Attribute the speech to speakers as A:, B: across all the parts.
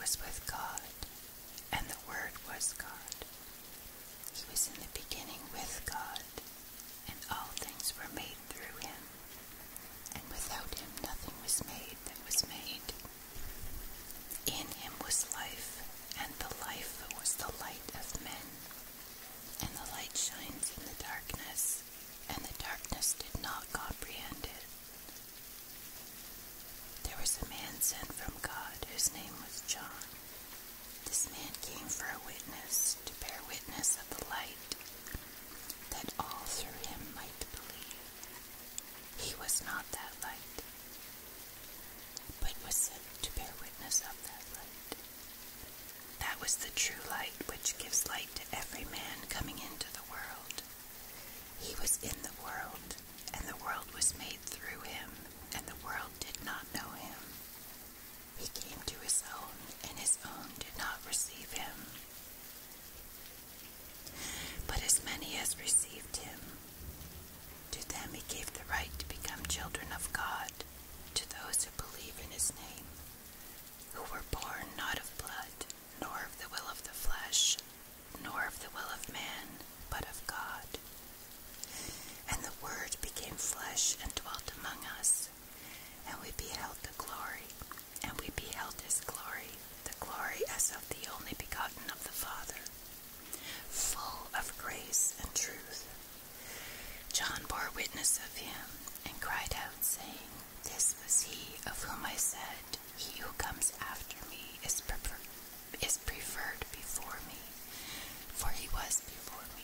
A: was with God, and the Word was God. He was in the beginning with God, and all things were made through him, and without him nothing was made that was made. In him was life, and the life was the light of men. And the light shines in the darkness, and the darkness did not comprehend it. There was a man sent from God whose name was John. This man came for a witness, to bear witness of the light, that all through him might believe. He was not that light, but was sent to bear witness of that light. That was the true light which gives light to every man coming into the world. He was in the world, and the world was made through him, and the world did not know him. He came to his own, and his own did not receive him. But as many as received him, to them he gave the right to become children of God, to those who believe in his name, who were born not of blood, nor of the will of the flesh, nor of the will of man, but of God. And the Word became flesh and dwelt among us, and we beheld the glory, and we beheld his glory, the glory as of the only begotten of the Father, full of grace and truth. John bore witness of him, and cried out, saying, This was he of whom I said, He who comes after me is preferred before me, for he was before me.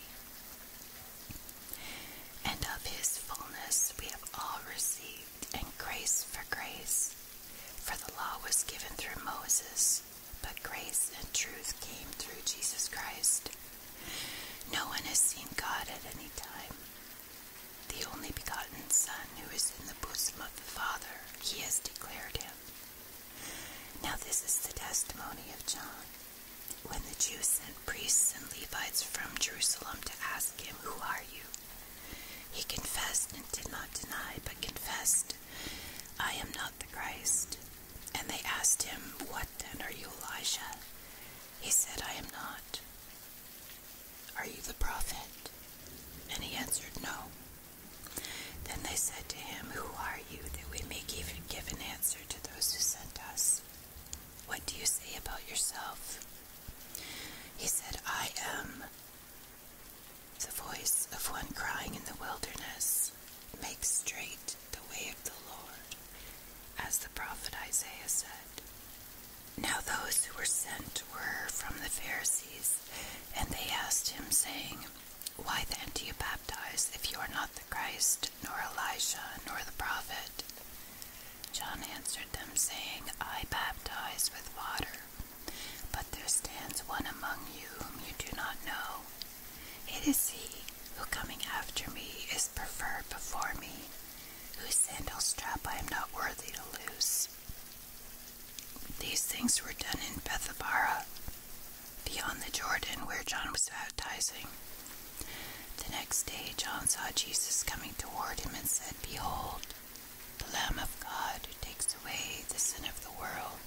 A: And of his fullness we have all received, and grace for grace. For the law was given through Moses, but grace and truth came through Jesus Christ. No one has seen God at any time. The only begotten Son, who is in the bosom of the Father, he has declared him. Now this is the testimony of John. When the Jews sent priests and Levites from Jerusalem to ask him, Who are you? He confessed and did not deny, but confessed, I am not the Christ. And they asked him, What then, are you Elijah? He said, I am not. Are you the prophet? And he answered, No. Then they said to him, Who are you, that we may give an answer to those who sent us? What do you say about yourself? He said, I am the voice of one crying in the wilderness, Make straight the way of the Lord, as the prophet Isaiah said. Now those who were sent were from the Pharisees, and they asked him, saying, Why then do you baptize, if you are not the Christ, nor Elijah, nor the prophet? John answered them, saying, I baptize with water, but there stands one among you whom you do not know. It is he who coming after me is preferred before me, whose sandal strap I am not worthy to loose. These things were done in Bethabara, beyond the Jordan, where John was baptizing. The next day John saw Jesus coming toward him and said, Behold, the Lamb of God who takes away the sin of the world.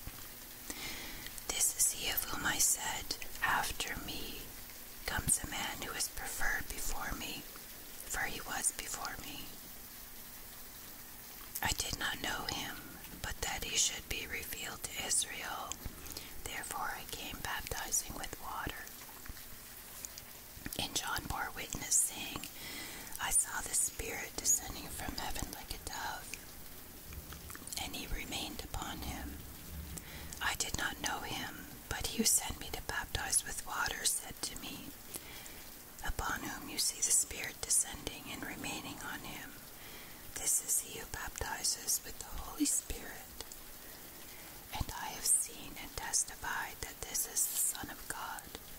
A: This is he of whom I said, After me comes a man who is preferred before me, for he was before me. I did not know him, but that he should be revealed to Israel. Therefore I came baptizing with water. And John bore witness, saying, I saw the Spirit descending from heaven like a dove, and he remained upon him. I did not know him, but he who sent me to baptize with water said to me, Upon whom you see the Spirit descending and remaining on him, this is he who baptizes with the Holy Spirit. And I have seen and testified that this is the Son of God.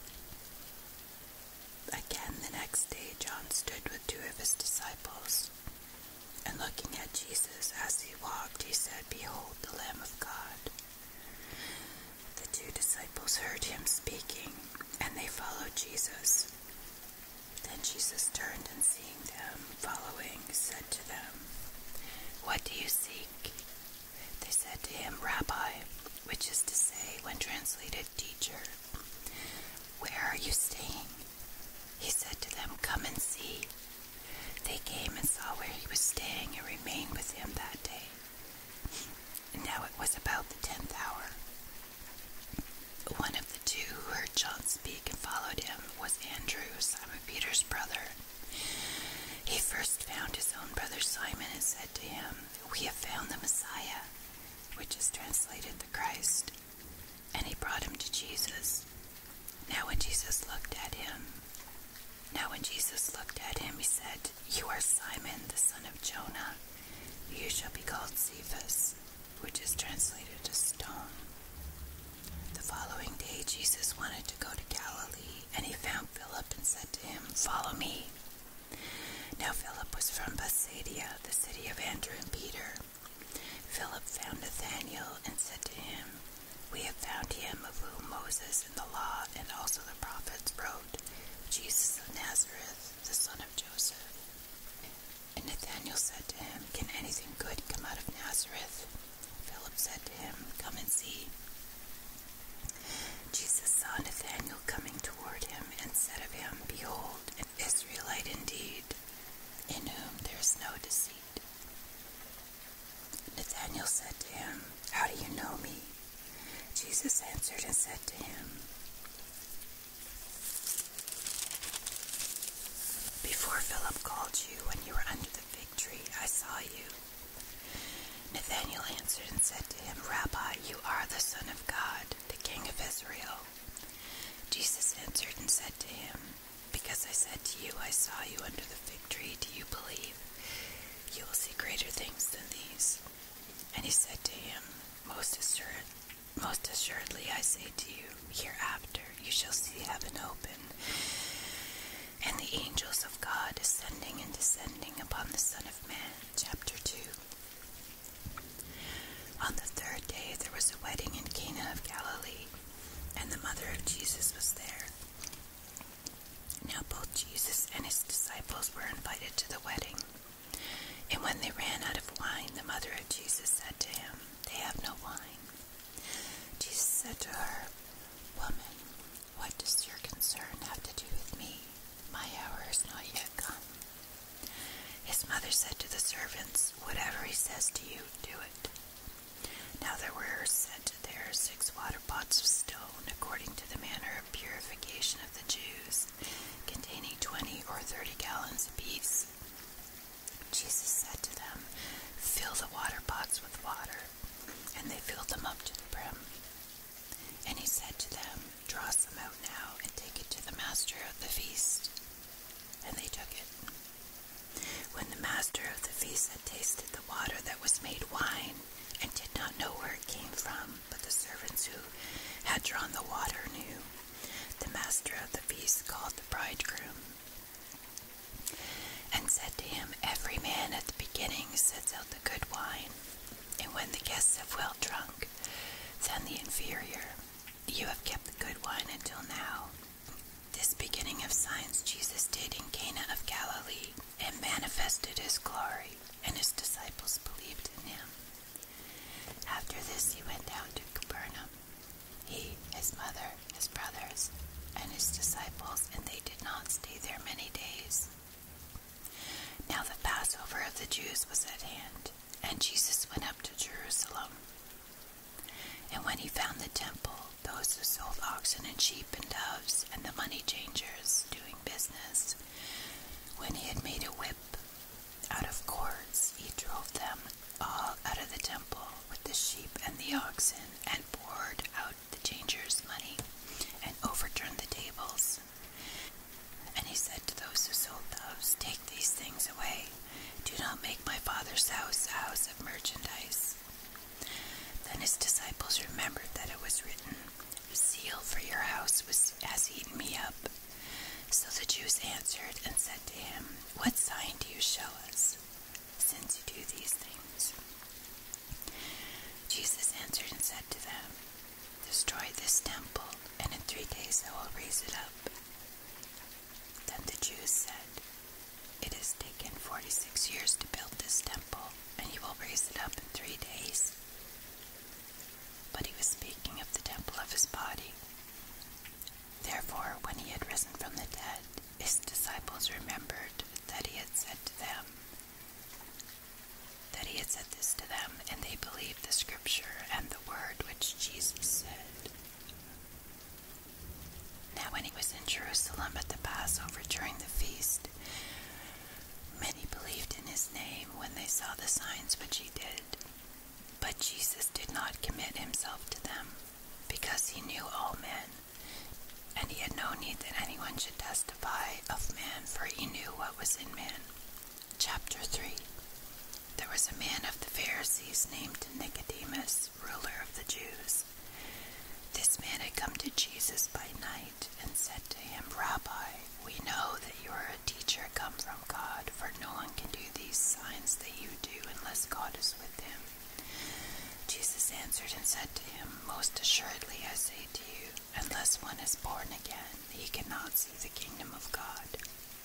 A: Again the next day John stood with two of his disciples, and looking at Jesus as he walked, he said, Behold, the Lamb of God. The two disciples heard him speaking, and they followed Jesus. Then Jesus turned, and seeing them following, said to them, What do you seek? They said to him, Rabbi, which is to say, when translated, Teacher, where are you staying? He said to them, Come and see. They came and saw where he was staying and remained with him that day. And now it was about the 10th hour. One of the two who heard John speak and followed him was Andrew, Simon Peter's brother. He first found his own brother Simon and said to him, We have found the Messiah, which is translated the Christ. And he brought him to Jesus. Now when Jesus looked at him, he said, You are Simon, the son of Jonah. You shall be called Cephas, which is translated a stone. The following day Jesus wanted to go to Galilee, and he found Philip and said to him, Follow me. Now Philip was from Bethsaida, the city of Andrew and Peter. Philip found Nathanael and said to him, We have found him of whom Moses in the law and also the prophets wrote, Jesus of Nazareth, the son of Joseph. And Nathanael said to him, Can anything good come out of Nazareth? Philip said to him, Come and see. Jesus saw Nathanael coming toward him and said of him, Behold, an Israelite indeed, in whom there is no deceit. Nathanael said to him, How do you know me? Jesus answered and said to him, Before Philip called you, when you were under the fig tree, I saw you. Nathanael answered and said to him, Rabbi, you are the Son of God, the King of Israel. Jesus answered and said to him, Because I said to you, I saw you under the fig tree, do you believe? You will see greater things than these. And he said to him, Most assuredly I say to you, hereafter you shall see heaven open, and the angels of God ascending and descending upon the Son of Man. Chapter 2. On the third day there was a wedding in Cana of Galilee, and the mother of Jesus was there. Now both Jesus and his disciples were invited to the wedding. And when they ran out of wine, the mother of Jesus said to him, They have no wine. Jesus said to her, Woman, what does your concern have to do with me? My hour is not yet come. His mother said to the servants, Whatever he says to you, do it. Now there were set there 6 water pots of stone, according to the manner of purification of the Jews, containing 20 or 30 gallons apiece. Jesus said to them, Fill the water pots with water. And they filled them up to the brim. And he said to them, Draw some out now, and take it to the master of the feast. And they took it. When the master of the feast had tasted the water that was made wine, and did not know where it came from, but the servants who had drawn the water knew, the master of the feast called the bridegroom, and said to him, Every man at the beginning sets out the good wine, and when the guests have well drunk, then the inferior. You have kept the good wine until now. This beginning of signs Jesus did in Cana of Galilee, and manifested his glory, and his disciples believed in him. After this he went down to Capernaum, he, his mother, his brothers, and his disciples, and they did not stay there many days. Now the Passover of the Jews was at hand, and Jesus went up to Jerusalem. And when he found the temple, those who sold oxen and sheep and doves, and the money changers doing business, when he had made a whip out of cords, he drove them all out of the temple with the sheep and the oxen, and poured out the changers' money, and overturned the tables. And he said to those who sold doves, Take these things away. Do not make my Father's house a house of merchandise. Then his disciples remembered that it was written, Zeal for your house has eaten me up. So the Jews answered and said to him, What sign do you show us, since you do these things? Jesus answered and said to them, Destroy this temple, and in 3 days I will raise it up. Then the Jews said, It has taken 46 years to build this temple, and you will raise it up in 3 days. But he was speaking of the temple of his body. had risen from the dead, his disciples remembered that he had said this to them, and they believed the scripture and the word which Jesus said. Now when he was in Jerusalem at the Passover during the feast, many believed in his name when they saw the signs which he did. But Jesus did not commit himself to them, because he knew all men, and he had no need that anyone should testify of man, for he knew what was in man. Chapter 3. There was a man of the Pharisees named Nicodemus, ruler of the Jews. This man had come to Jesus by night and said to him, Rabbi, we know that you are a teacher come from God, for no one can do these signs that you do unless God is with him. Jesus answered and said to him, Most assuredly I say to you, unless one is born again, he cannot see the kingdom of God.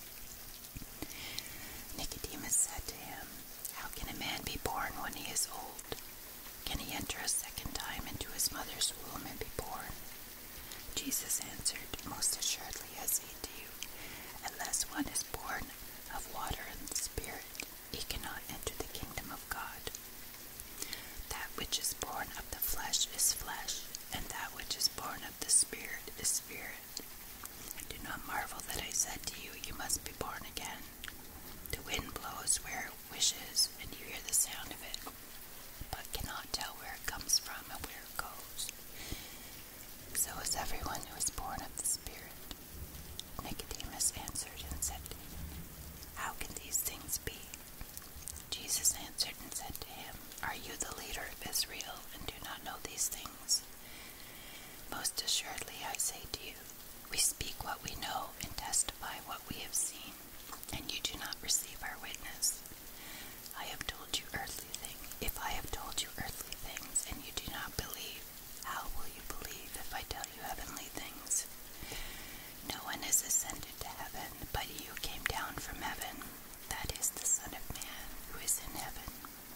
A: Nicodemus said to him, How can a man be born when he is old? Can he enter a second time into his mother's womb and be born? Jesus answered, Most assuredly I say to you, unless one is born of water and the Spirit, he cannot enter the kingdom of God. That which is born of the flesh is flesh, and that which is born of the Spirit is spirit. Do not marvel that I said to you, you must be born again. The wind blows where it wishes, and you hear the sound of it, but cannot tell where it comes from and where it goes. So is everyone who is born of the Spirit. Nicodemus answered and said to him, How can these things be? Jesus answered and said to him, Are you the leader of Israel, and do not know these things? Most assuredly I say to you, we speak what we know and testify what we have seen, and you do not receive our witness. I have told you earthly things. If I have told you earthly things, and you do not believe, how will you believe if I tell you heavenly things? No one has ascended to heaven, but he who came down from heaven, that is the Son of Man, who is in heaven.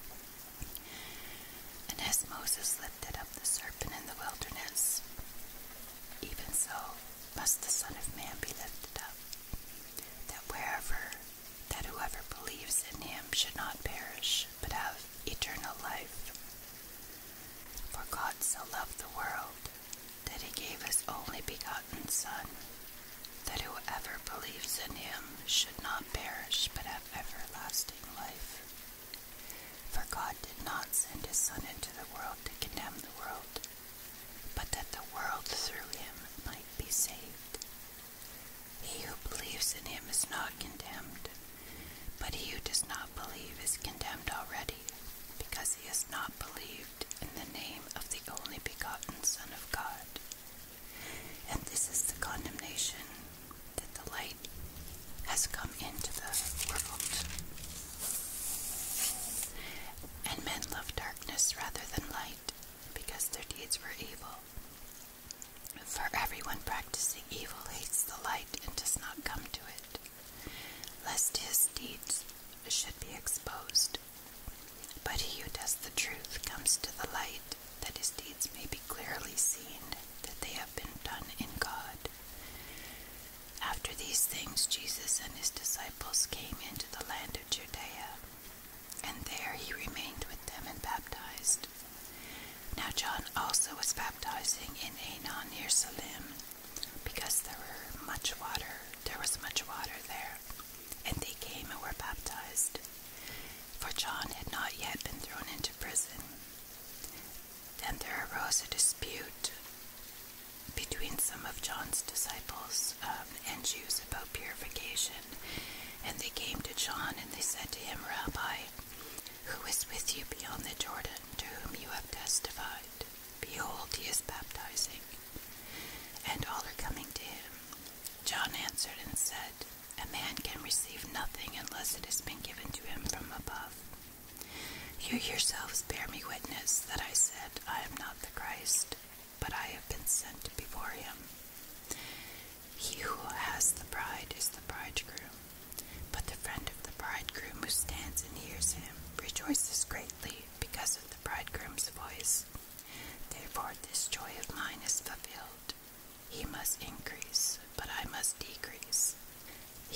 A: And as Moses lifted up the serpent in the wilderness, even so must the Son of Man be lifted up, that whoever believes in him should not perish, but have eternal life. For God so loved the world, that he gave his only begotten Son, that whoever believes in him should not perish, but have everlasting life. For God did not send his Son into the world to condemn the world, but that the world through him might be saved. He who believes in him is not condemned, but he who does not believe is condemned already, because he has not believed in the name of the only begotten Son of God. And this is the condemnation, that the light has come into the world, and men love darkness rather than light, because their deeds were evil. For everyone practicing evil hates the light and does not come to it, lest his deeds should be exposed. But he who does the truth comes to the light, that his deeds may be clearly seen, that they have been done in God. After these things, Jesus and his disciples came into the land of Judea, and there he remained with them and baptized. Now John also was baptizing in Aenon near Salim, because there was much water there, and they came and were baptized. For John had not yet been thrown into prison. Then there arose a dispute between some of John's disciples and Jews about purification, and they came to John and they said to him, Rabbi, who is with you beyond the Jordan, to whom you have testified? Behold, he is baptizing, and all are coming to him. John answered and said, A man can receive nothing unless it has been given to him from above. You yourselves bear me witness that I said, I am not the Christ, but I have been sent before him. He who has the bride is the bridegroom, but the friend of the bridegroom who stands and hears him rejoices greatly because of the bridegroom's voice. Therefore this joy of mine is fulfilled. He must increase, but I must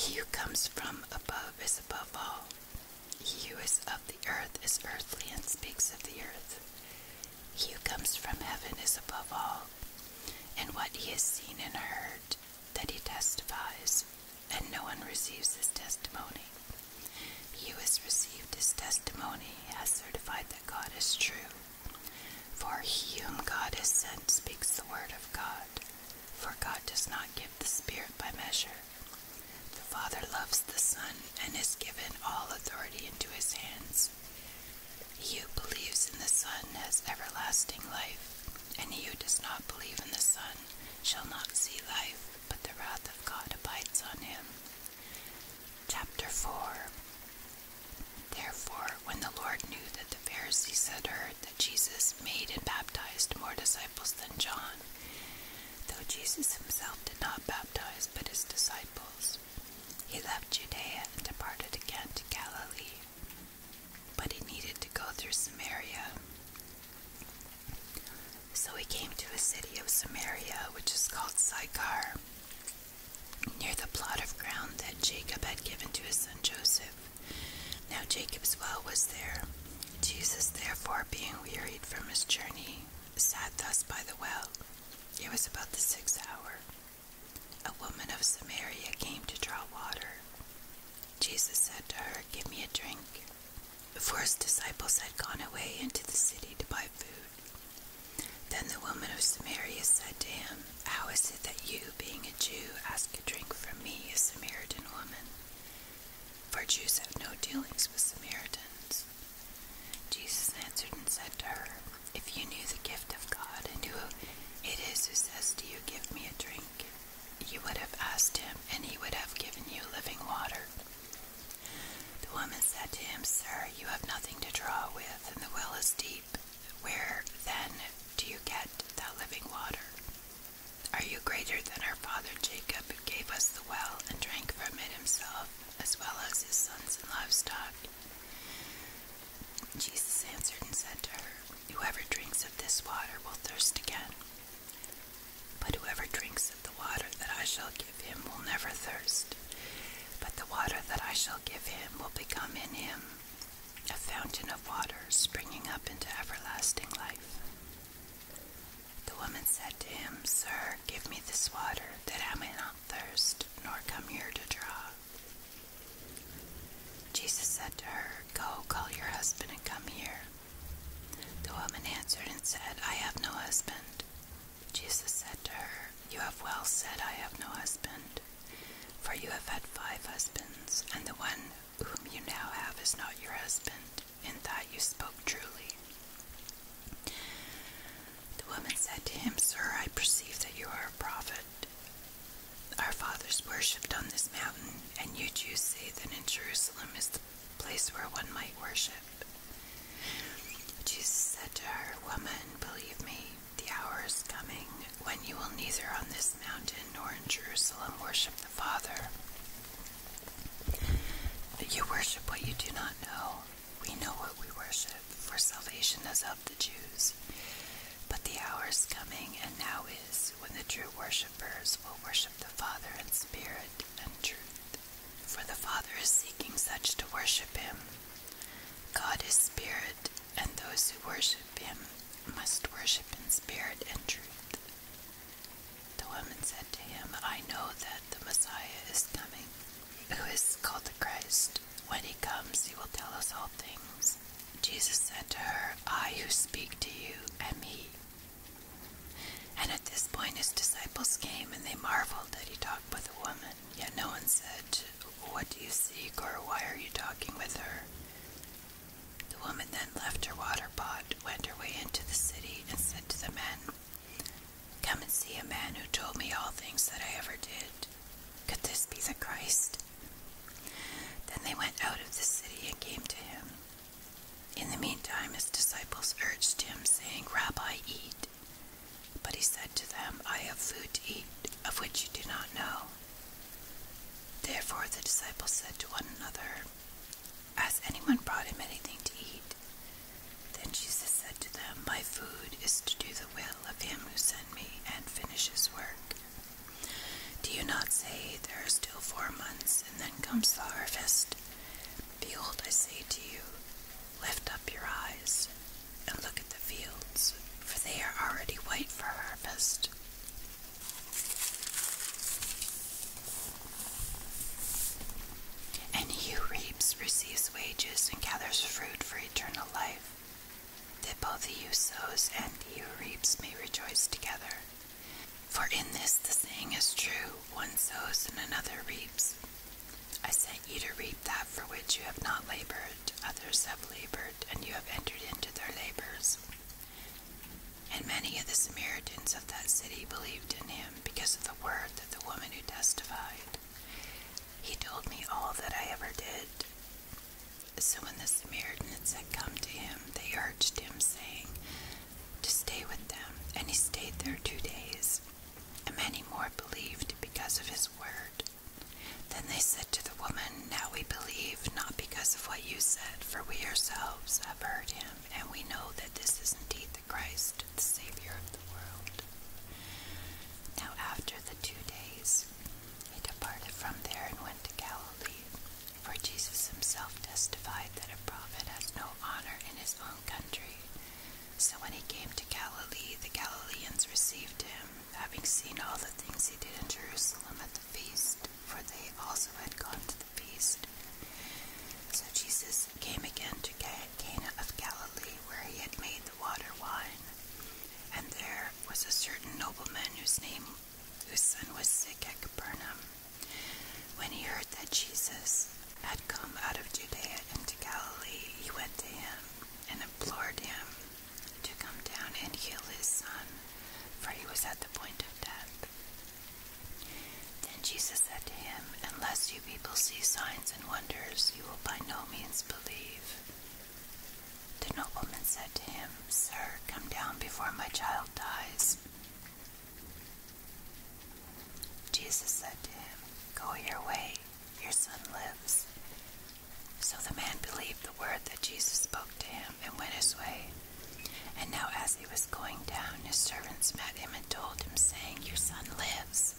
A: He who comes from above is above all. He who is of the earth is earthly and speaks of the earth. He who comes from heaven is above all. And what he has seen and heard, that he testifies, and no one receives his testimony. He who has received his testimony has certified that God is true. For he whom God has sent speaks the word of God. For God does not give the Spirit by measure. The Father loves the Son and has given all authority into his hands. He who believes in the Son has everlasting life, and he who does not believe in the Son shall not see life, but the wrath of God abides on him. Chapter 4. Therefore, when the Lord knew that the Pharisees had heard that Jesus made and baptized more disciples than John, though Jesus himself did not baptize but his disciples, he left Judea and departed again to Galilee. But he needed to go through Samaria. So he came to a city of Samaria, which is called Sychar, near the plot of ground that Jacob had given to his son Joseph. Now Jacob's well was there. Jesus, therefore, being wearied from his journey, sat thus by the well. It was about the 6th hour. A woman of Samaria came to draw water. Jesus said to her, "Give me a drink," for his disciples had gone away into the city to buy food. Then the woman of Samaria said to him, "How is it that you, being a Jew, ask a drink from me, a Samaritan woman?" For Jews have no dealings with Samaritans. Jesus answered and said to her, "If you knew the gift of God and who it is who says to you, 'Give me a drink,' you would have asked him, and he would have given you living water." The woman said to him, "Sir, you have nothing to draw with, and the well is deep. Where, then, do you get that living water? Are you greater than our father Jacob, who gave us the well and drank from it himself, as well as his sons and livestock?" Jesus answered and said to her, "Whoever drinks of this water will thirst again. But whoever drinks of the water that I shall give him will never thirst. But the water that I shall give him will become in him a fountain of water springing up into everlasting life." The woman said to him, "Sir, give me this water, that I may not thirst, nor come here to draw." Jesus said to her, "Go, call your husband and come here." The woman answered and said, "I have no husband." Jesus said to her, "You have well said, 'I have no husband,' for you have had 5 husbands, and the one whom you now have is not your husband. In that you spoke truly." The woman said to him, "Sir, I perceive that you are a prophet. Our fathers worshipped on this mountain, and you Jews say that in Jerusalem is the place where one might worship." Jesus said to her, "Woman, believe me, the hour is coming when you will neither on this mountain nor in Jerusalem worship the Father. You worship what you do not know. We know what we worship, for salvation is of the Jews. But the hour is coming, and now is, when the true worshippers will worship the Father in spirit and truth. For the Father is seeking such to worship him. God is spirit, and those who worship him must worship in spirit and truth." The woman said to him, "I know that the Messiah is coming, who is called the Christ. When he comes, he will tell us all things." Jesus said to her, "I who speak to you am he." And at this point his disciples came, and they marveled that he talked with a woman. Yet no one said, "What do you seek?" or "Why are you talking with her?" The woman then left her water pot, went her way into the city, and said to the men, "Come and see a man who told me all things that I ever did. Could this be the Christ?" Then they went out of the city and came to him. In the meantime his disciples urged him, saying, "Rabbi, eat." But he said to them, "I have food to eat, of which you do not know." Therefore the disciples said to one another, "Has anyone brought him anything to eat?" Then Jesus said to them, "My food is to do the will of him who sent me and finish his work. Do you not say, 'There are still 4 months, and then trust. And he who reaps receives wages and gathers fruit for eternal life, that both he who sows and he who reaps may rejoice together. For in this the saying is true, one sows and another reaps. I sent you to reap that for which you have not labored. Others have labored, and you have entered into their labors. And many of the Samaritans of that city believed in him because of the word that the woman who testified. He told me all that I ever did. So when the Samaritans had come to him, they urged him, saying, to stay with them. And he stayed there 2 days. And many more believed because of his word. Then they said to the woman, now we believe, not because of what you said, for we ourselves have heard him, and we know that this is indeed the Christ, the Savior of the world. Now after the 2 days, he departed from there and went to Galilee, for Jesus himself testified that a prophet has no honor in his own country. So when he came to Galilee, the Galileans received him, having seen all the things he did in Jerusalem at the feast, for they also had gone to the feast. So Jesus came again to Cana of Galilee, where he had made the water wine. And there was a certain nobleman whose son was sick at Capernaum. When he heard that Jesus had come out of Judea into Galilee, he went to him and implored him to come down and heal his son, for he was at the point of death. Then Jesus said to him, unless you people see signs and wonders, you will by no means believe. The nobleman said to him, Sir, come down before my child dies. Jesus said to him, go your way, your son lives. So the man believed the word that Jesus spoke to him and went his way. And now as he was going down, his servants met him and told him, saying, your son lives.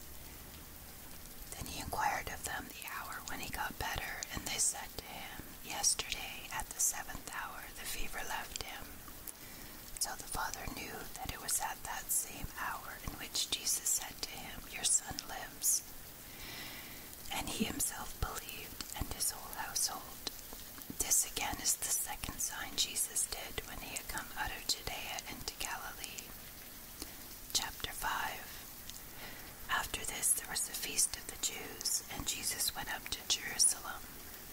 A: Then he inquired of them the hour when he got better, and they said to him, yesterday at the 7th hour the fever left him. So the father knew that it was at that same hour in which Jesus said to him, your son lives. And he himself believed, and his whole household. This again is the second sign Jesus did when he had come out of Judea into Galilee. Chapter 5. After this there was a feast of the Jews, and Jesus went up to Jerusalem.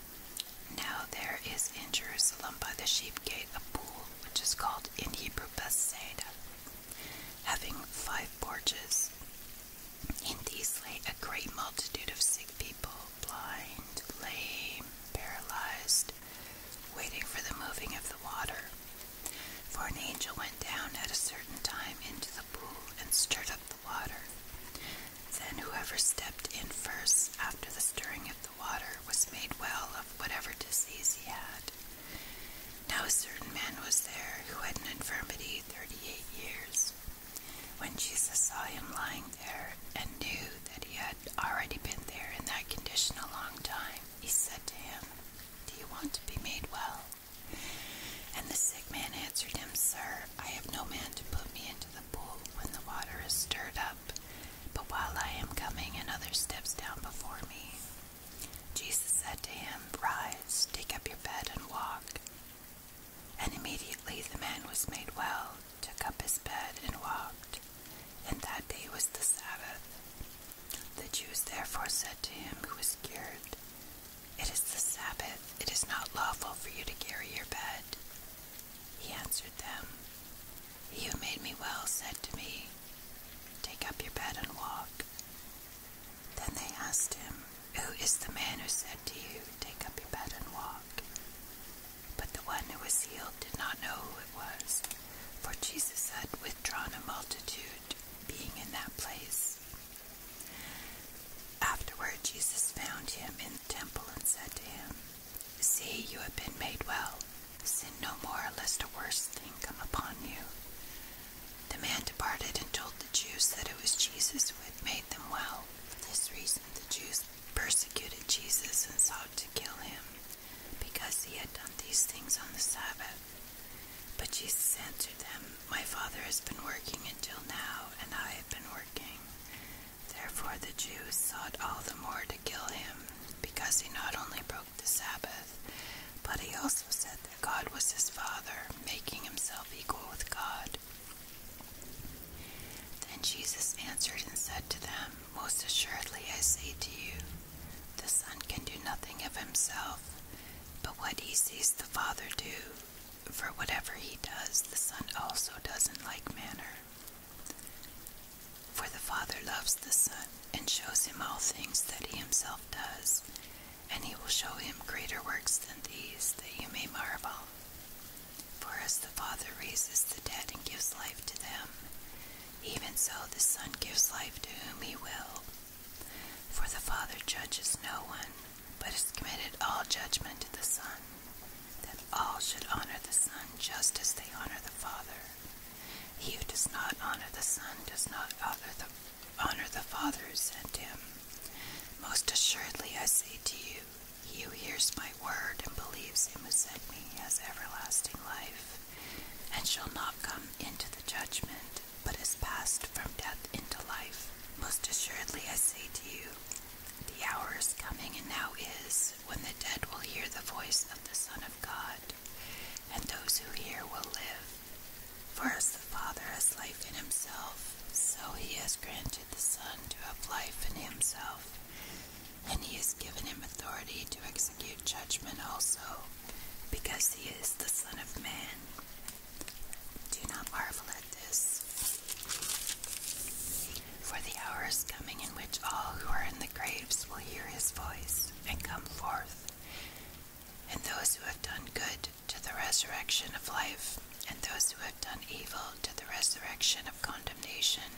A: Now there is in Jerusalem by the sheep gate a pool, which is called in Hebrew Bethsaida, having 5 porches. In these lay a great multitude of sick people, blind, lame, paralyzed, waiting for the moving of the water. For an angel went down at a certain time into the pool and stirred up the water. Then whoever stepped in first after the stirring of the water was made well of whatever disease he had. Now a certain man was there who had an infirmity 38 years. When Jesus saw him lying there and knew that he had already been there in that condition a long time, he said to him, do you want to be made well? And the sick man answered him, Sir, I have no man to put me into the pool when the water is stirred up, but while I am coming, another steps down before me. Jesus said to him, rise, take up your bed and walk. And immediately the man was made well, took up his bed and walked. And that day was the Sabbath. The Jews therefore said to him who was cured, it is the Sabbath, it is not lawful for you to carry your bed. He answered them, he who made me well said Therefore the Jews sought all the more to kill him, because he not only broke the Sabbath, but he also said that God was his Father, making himself equal with God. Then Jesus answered and said to them, Most assuredly I say to you, the Son can do nothing of himself, but what he sees the Father do, for whatever he does, the Son also does in like manner. For the Father loves the Son, and shows him all things that he himself does, and he will show him greater works than these, that you may marvel. For as the Father raises the dead and gives life to them, even so the Son gives life to whom he will. For the Father judges no one, but has committed all judgment to the Son, that all should honor the Son just as they honor the Father. He who does not honor the Son does not honor the Father who sent him. Most assuredly I say to you, he who hears my word and believes him who sent me has everlasting life, and shall not come into the judgment, but is passed from death into life. Most assuredly I say to you, the hour is coming, and now is, when the dead will hear the voice of the Son of God, and those who hear will live. For as the Father has life in himself, so he has granted the Son to have life in himself, and he has given him authority to execute judgment also, because he is the Son of Man. Do not marvel at this, for the hour is coming in which all who are in the graves will hear his voice and come forth, and those who have done good to the resurrection of life, and those who have done evil to the resurrection of condemnation.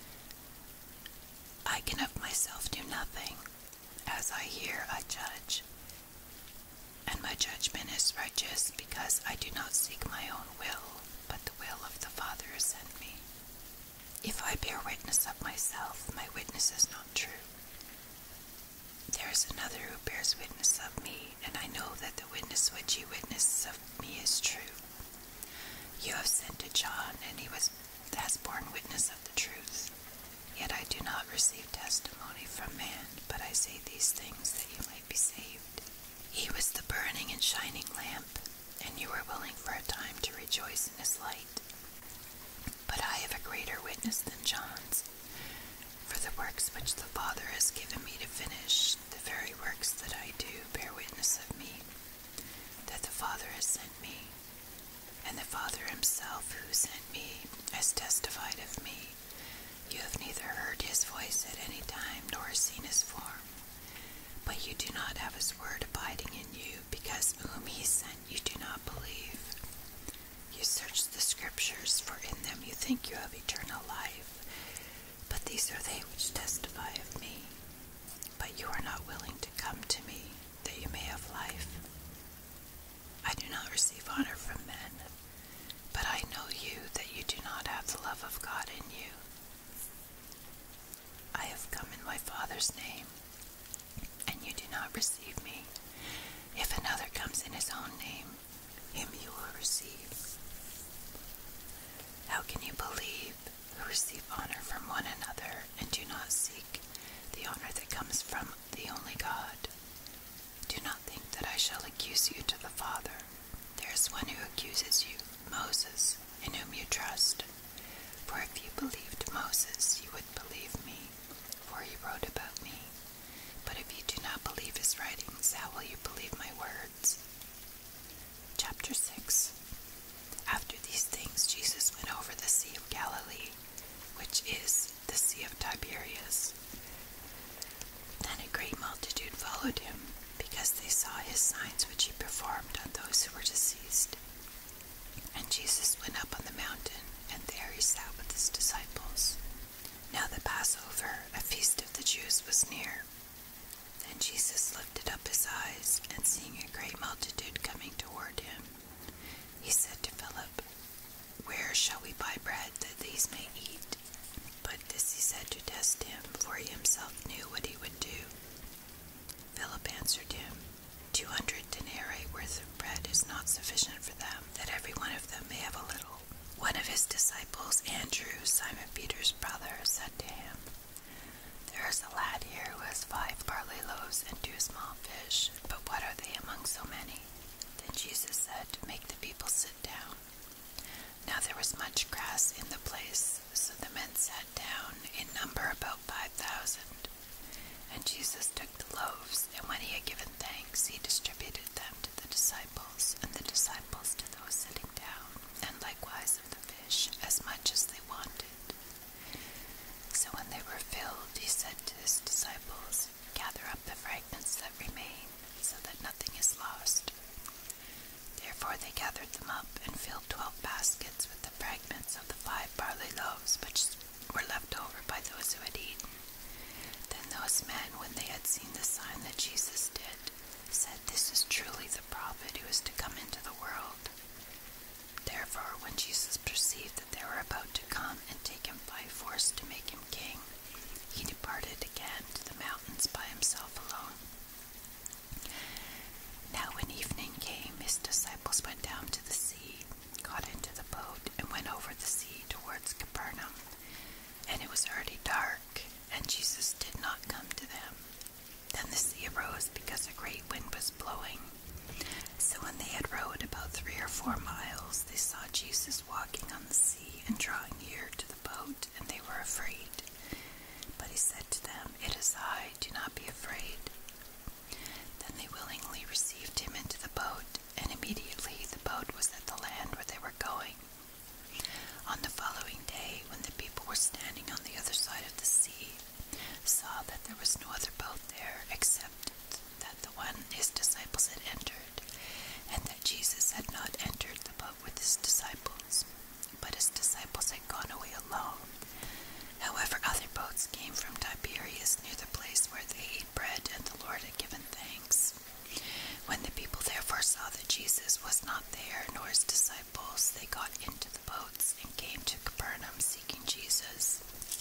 A: I can of myself do nothing. As I hear, I judge, and my judgment is righteous, because I do not seek my own will, but the will of the Father who sent me. If I bear witness of myself, my witness is not true. There is another who bears witness of me, and I know that the witness which he witnesses of me is true. You have sent to John, and he has borne witness of the truth. Yet I do not receive testimony from man, but I say these things that you might be saved. He was the burning and shining lamp, and you were willing for a time to rejoice in his light. But I have a greater witness than John's, for the works which the Father has given me to finish, the very works that I do, bear witness of me, that the Father has sent me. And the Father himself who sent me has testified of me. You have neither heard his voice at any time nor seen his form. But you do not have his word abiding in you, because whom he sent you do not believe. You search the Scriptures, for in them you think you have eternal life. But these are they which testify of me. But you are not willing to come to me, that you may have life. I do not receive honor from men, but I know you, that you do not have the love of God in you. I have come in my Father's name, and you do not receive me. If another comes in his own name, him you will receive. How can you believe who receive honor from one another, and do not seek the honor that comes from the only God? Do not think that I shall accuse you to the Father. There is one who accuses you, Moses, in whom you trust. For if you believed Moses, you would believe me, for he wrote about me. But if you do not believe his writings, how will you believe my words? Chapter 6. After these things, Jesus went over the Sea of Galilee, which is the Sea of Tiberias. Then a great multitude followed him, because they saw his signs which he performed on those who were deceased. And Jesus went up on the mountain, and there he sat with his disciples. already dark, and Jesus did not come to them. Then the sea arose because a great wind was blowing. So when they had rowed about 3 or 4 miles, they saw Jesus walking on the sea and drawing near to the boat, and they were afraid. But he said to them, "It is I, do not be afraid." Then they willingly received him into the boat, and immediately the boat was at the land where they were going. On the following day, when the people were standing on the other side of the sea, saw that there was no other boat there except that the one his disciples had entered, and that Jesus had not entered the boat with his disciples, but his disciples had gone away alone. However, other boats came from Tiberias near the place where they ate bread, and the Lord had given thanks. When the people therefore saw that Jesus was not there, nor his disciples, they got into the boats and came to Capernaum seeking Jesus.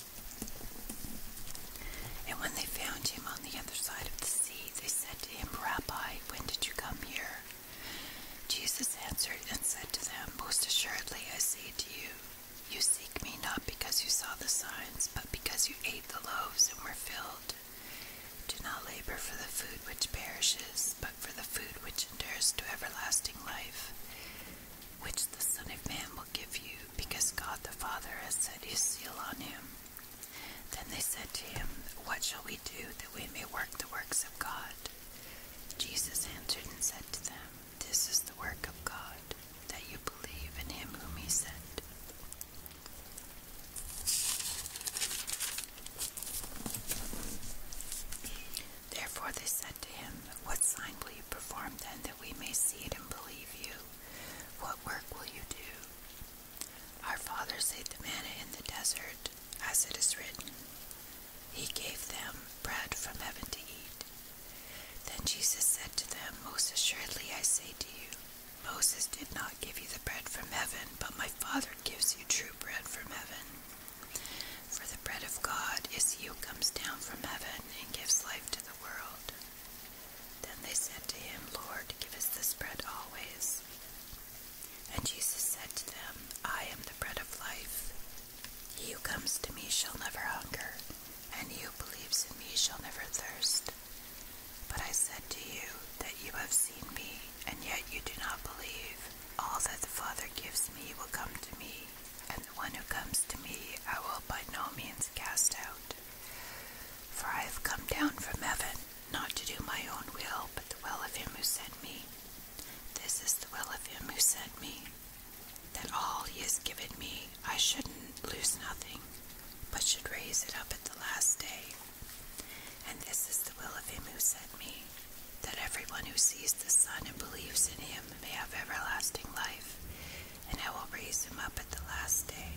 A: And when they found him on the other side of the sea, they said to him, "Rabbi, when did you come here?" Jesus answered and said to them, "Most assuredly I say to you, you seek me not because you saw the signs, but because you ate the loaves and were filled. Do not labor for the food which perishes, but for the food which endures to everlasting life, which the Son of Man will give you, because God the Father has set his seal on him." Then they said to him, "What shall we do that we may work the works of God?" Jesus answered and said to them, "This is the work of God, that you believe in him whom he sent." Therefore they said to him, "What sign will you perform then, that we may see it and believe you? What work will you do?" "Our fathers ate the manna in the desert, as it is written, he gave them bread from heaven to eat." Then Jesus said to them, "Most assuredly I say to you, Moses did not give you the bread from heaven, but my Father gives you true bread from heaven. For the bread of God is he who comes down from heaven and gives life to the world." Then they said to him, "Lord, give us this bread always." And Jesus said to them, "I am the bread of life. He who comes to me shall never hunger, and he who believes in me shall never thirst. But I said to you that you have seen me, and yet you do not believe. All that the Father gives me will come to me, and the one who comes to me I will by no means cast out. For I have come down from heaven, not to do my own will, but the will of him who sent me. This is the will of him who sent me, that all he has given me I shouldn't lose nothing, but should raise it up at the last day. And this is the will of him who sent me, that everyone who sees the Son and believes in him may have everlasting life, and I will raise him up at the last day."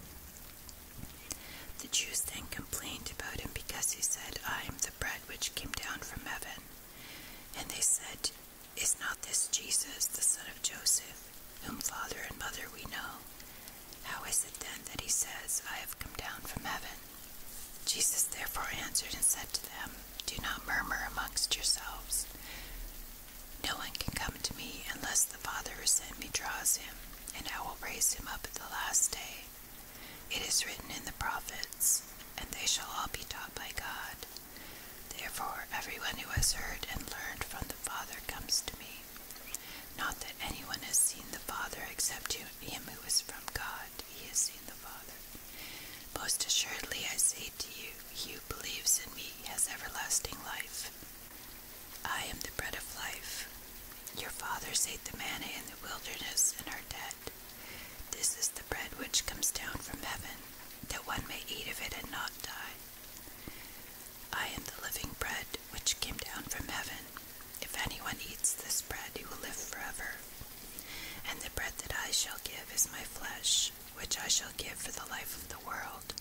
A: The Jews then complained about him because he said, "I am the bread which came down from heaven." And they said, "Is not this Jesus, the son of Joseph, whom father and mother we know? How is it then that he says, 'I have come down from heaven'?" Jesus therefore answered and said to them, "Do not murmur amongst yourselves. No one can come to me unless the Father who sent me draws him, and I will raise him up at the last day. It is written in the prophets, and they shall all be taught by God. Therefore everyone who has heard and learned from the Father comes to me. Not that anyone has seen the Father except him who is from God. He has seen the Father. Most assuredly I say to you, he who believes in me has everlasting life. I am the bread of life. Your fathers ate the manna in the wilderness and are dead. This is the bread which comes down from heaven, that one may eat of it and not die. I am the living bread which came down from heaven. If anyone eats this bread, he will live forever. And the bread that I shall give is my flesh, which I shall give for the life of the world."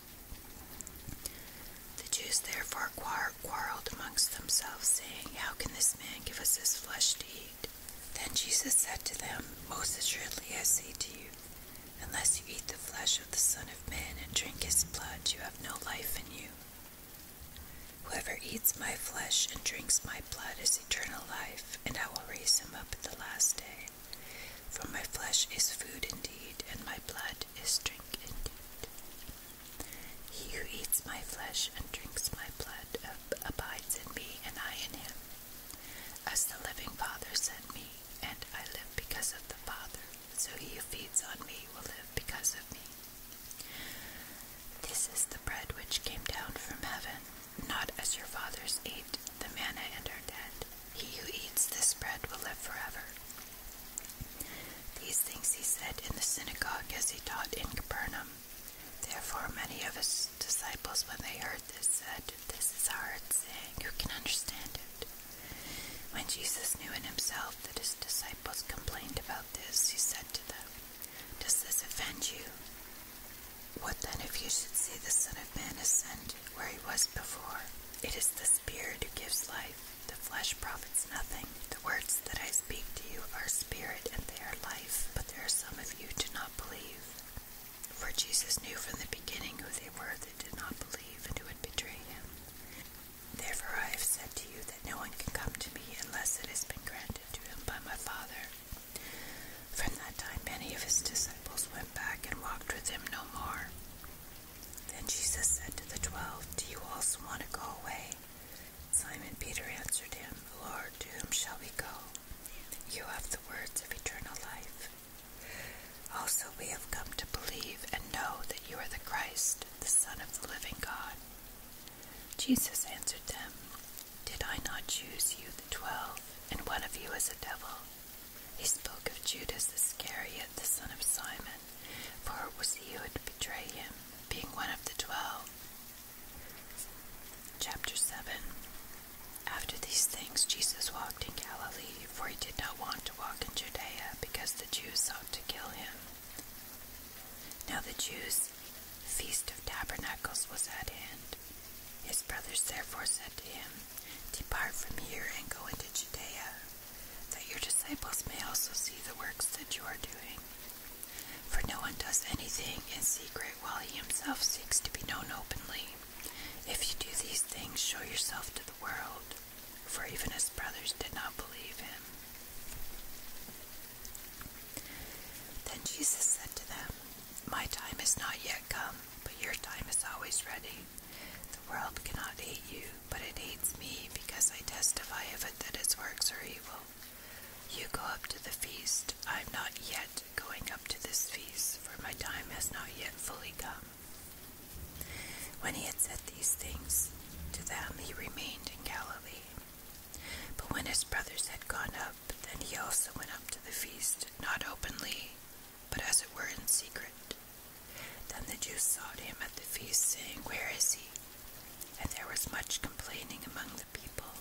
A: The Jews therefore quarreled amongst themselves, saying, "How can this man give us his flesh to eat?" Then Jesus said to them, "Most assuredly I say to you, unless you eat the flesh of the Son of Man and drink his blood, you have no life in you. Whoever eats my flesh and drinks my blood has eternal life, and I will raise him up at the last day. For my flesh is food indeed, and my blood is drink indeed. He who eats my my flesh and drinks my blood abides in me, and I in him. As the living Father sent me, and I live because of the Father, so he who feeds on me will live because of me. This is the bread which came down from heaven, not as your fathers ate the manna and are dead. He who eats this bread will live forever. These things he said in the synagogue as he taught in Capernaum. Therefore many of his disciples, when they heard this, said, "This is a hard saying. Who can understand it?" When Jesus knew in himself that his disciples complained about this, he said to them, "Does this offend you? What then if you should see the Son of Man ascend where he was before? It is the Spirit who gives life. The flesh profits nothing. The words that I speak to you are spirit and they are life, but there are some of you who do not believe." For Jesus knew from the beginning who they were that did not believe and who would betray him. Therefore I have said to you that no one can come to me unless it has been granted to him by my Father. From that time many of his disciples went back and walked with him no more. Then Jesus said to the 12, "Do you also want to go away?" Simon Peter answered him, "Lord, to whom shall we go? You have the words of eternal life. Also we have come to believe and know that you are the Christ, the Son of the living God." Jesus answered them, "Did I not choose you, the 12, and one of you is a devil?" He spoke of Judas Iscariot, the son of Simon, for it was he who would betray him, being one of the 12. Chapter 7. After these things Jesus walked in Galilee, for he did not want to walk in Judea, because the Jews sought to kill him. Now the Jews' feast of tabernacles was at hand. His brothers therefore said to him, "Depart from here and go into Judea, that your disciples may also see the works that you are doing. For no one does anything in secret while he himself seeks to be known openly. If you do these things, show yourself to the world." For even his brothers did not believe him. Then Jesus said to them, "My time is not yet come, but your time is always ready. The world cannot hate you, but it hates me, because I testify of it that its works are evil. You go up to the feast. I am not yet going up to this feast, for my time has not yet fully come." When he had said these things to them, he remained in Galilee. But when his brothers had gone up, then he also went up to the feast, not openly, but as it were in secret. Then the Jews sought him at the feast, saying, "Where is he?" And there was much complaining among the people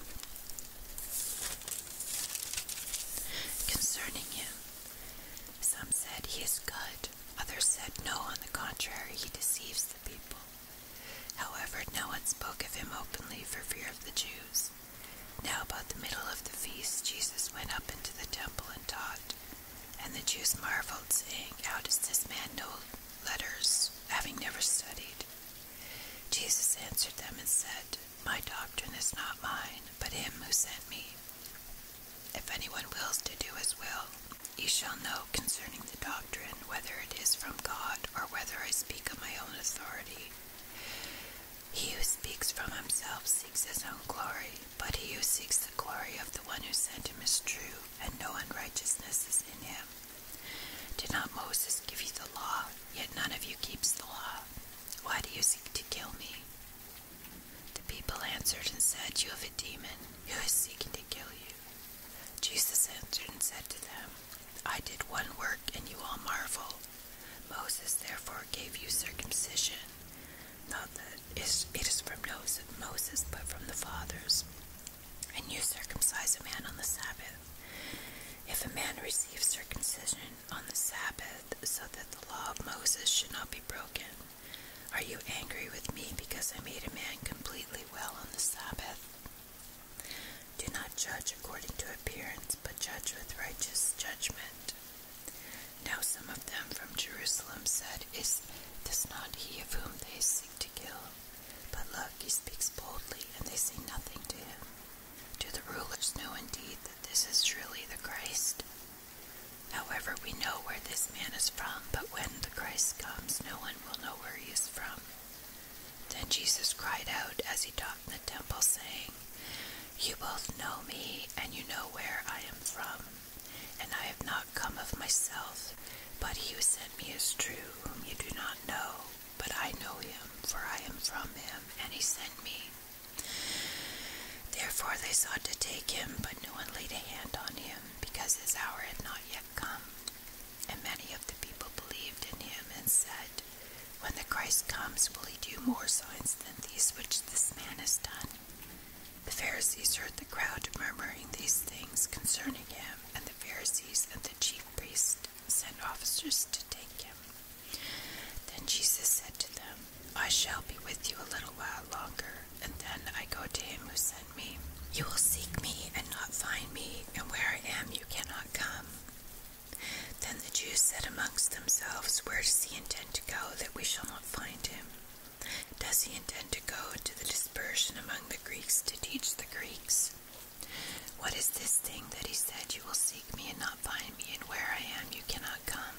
A: concerning him. Some said, "He is good." Others said, "No, on the contrary, he deceives the people." However, no one spoke of him openly for fear of the Jews. Now about the middle of the feast, Jesus went up into the temple and taught. And the Jews marveled, saying, "How does this man know letters, having never studied?" Jesus answered them and said, "My doctrine is not mine, but him who sent me. If anyone wills to do his will, he shall know concerning the doctrine whether it is from God or whether I speak on my own authority. He who speaks from himself seeks his own glory, but he who seeks the glory of the one who sent him is true, and no unrighteousness is in him. Did not Moses give you the law? Yet none of you keeps the law. Why do you seek to kill me?" The people answered and said, "You have a demon. Who is seeking to kill you?" Jesus answered and said to them, "I did one work, and you all marvel. Moses therefore gave you circumcision, not that it is from Moses, but from the fathers. And you circumcise a man on the Sabbath. If a man receives circumcision on the Sabbath, so that the law of Moses should not be broken, are you angry with me because I made a man completely well on the Sabbath? Do not judge according to appearance, but judge with righteous judgment." Now some of them from Jerusalem said, "Is this not he of whom they seek to kill? But look, he speaks boldly, and they say nothing to him. Do the rulers know indeed that this is truly the Christ? However, we know where this man is from, but when the Christ comes, no one will know where he is from." Jesus cried out as he taught in the temple, saying, "You both know me, and you know where I am from. And I have not come of myself, but he who sent me is true, whom you do not know. But I know him, for I am from him, and he sent me." Therefore they sought to take him, but no one laid a hand on him, because his hour had not yet come. And many of the people believed in him and said, "When the Christ comes, will he do more signs than these which this man has done?" The Pharisees heard the crowd murmuring these things concerning him, and the Pharisees and the chief priests sent officers to take him. Then Jesus said to them, "I shall be with you a little while longer, and then I go to him who sent me. You will seek me and not find me, and where I am you cannot come." Then the Jews said amongst themselves, "Where does he intend to go, that we shall not find him? Does he intend to go to the dispersion among the Greeks to teach the Greeks? What is this thing that he said, 'You will seek me and not find me, and where I am you cannot come'?"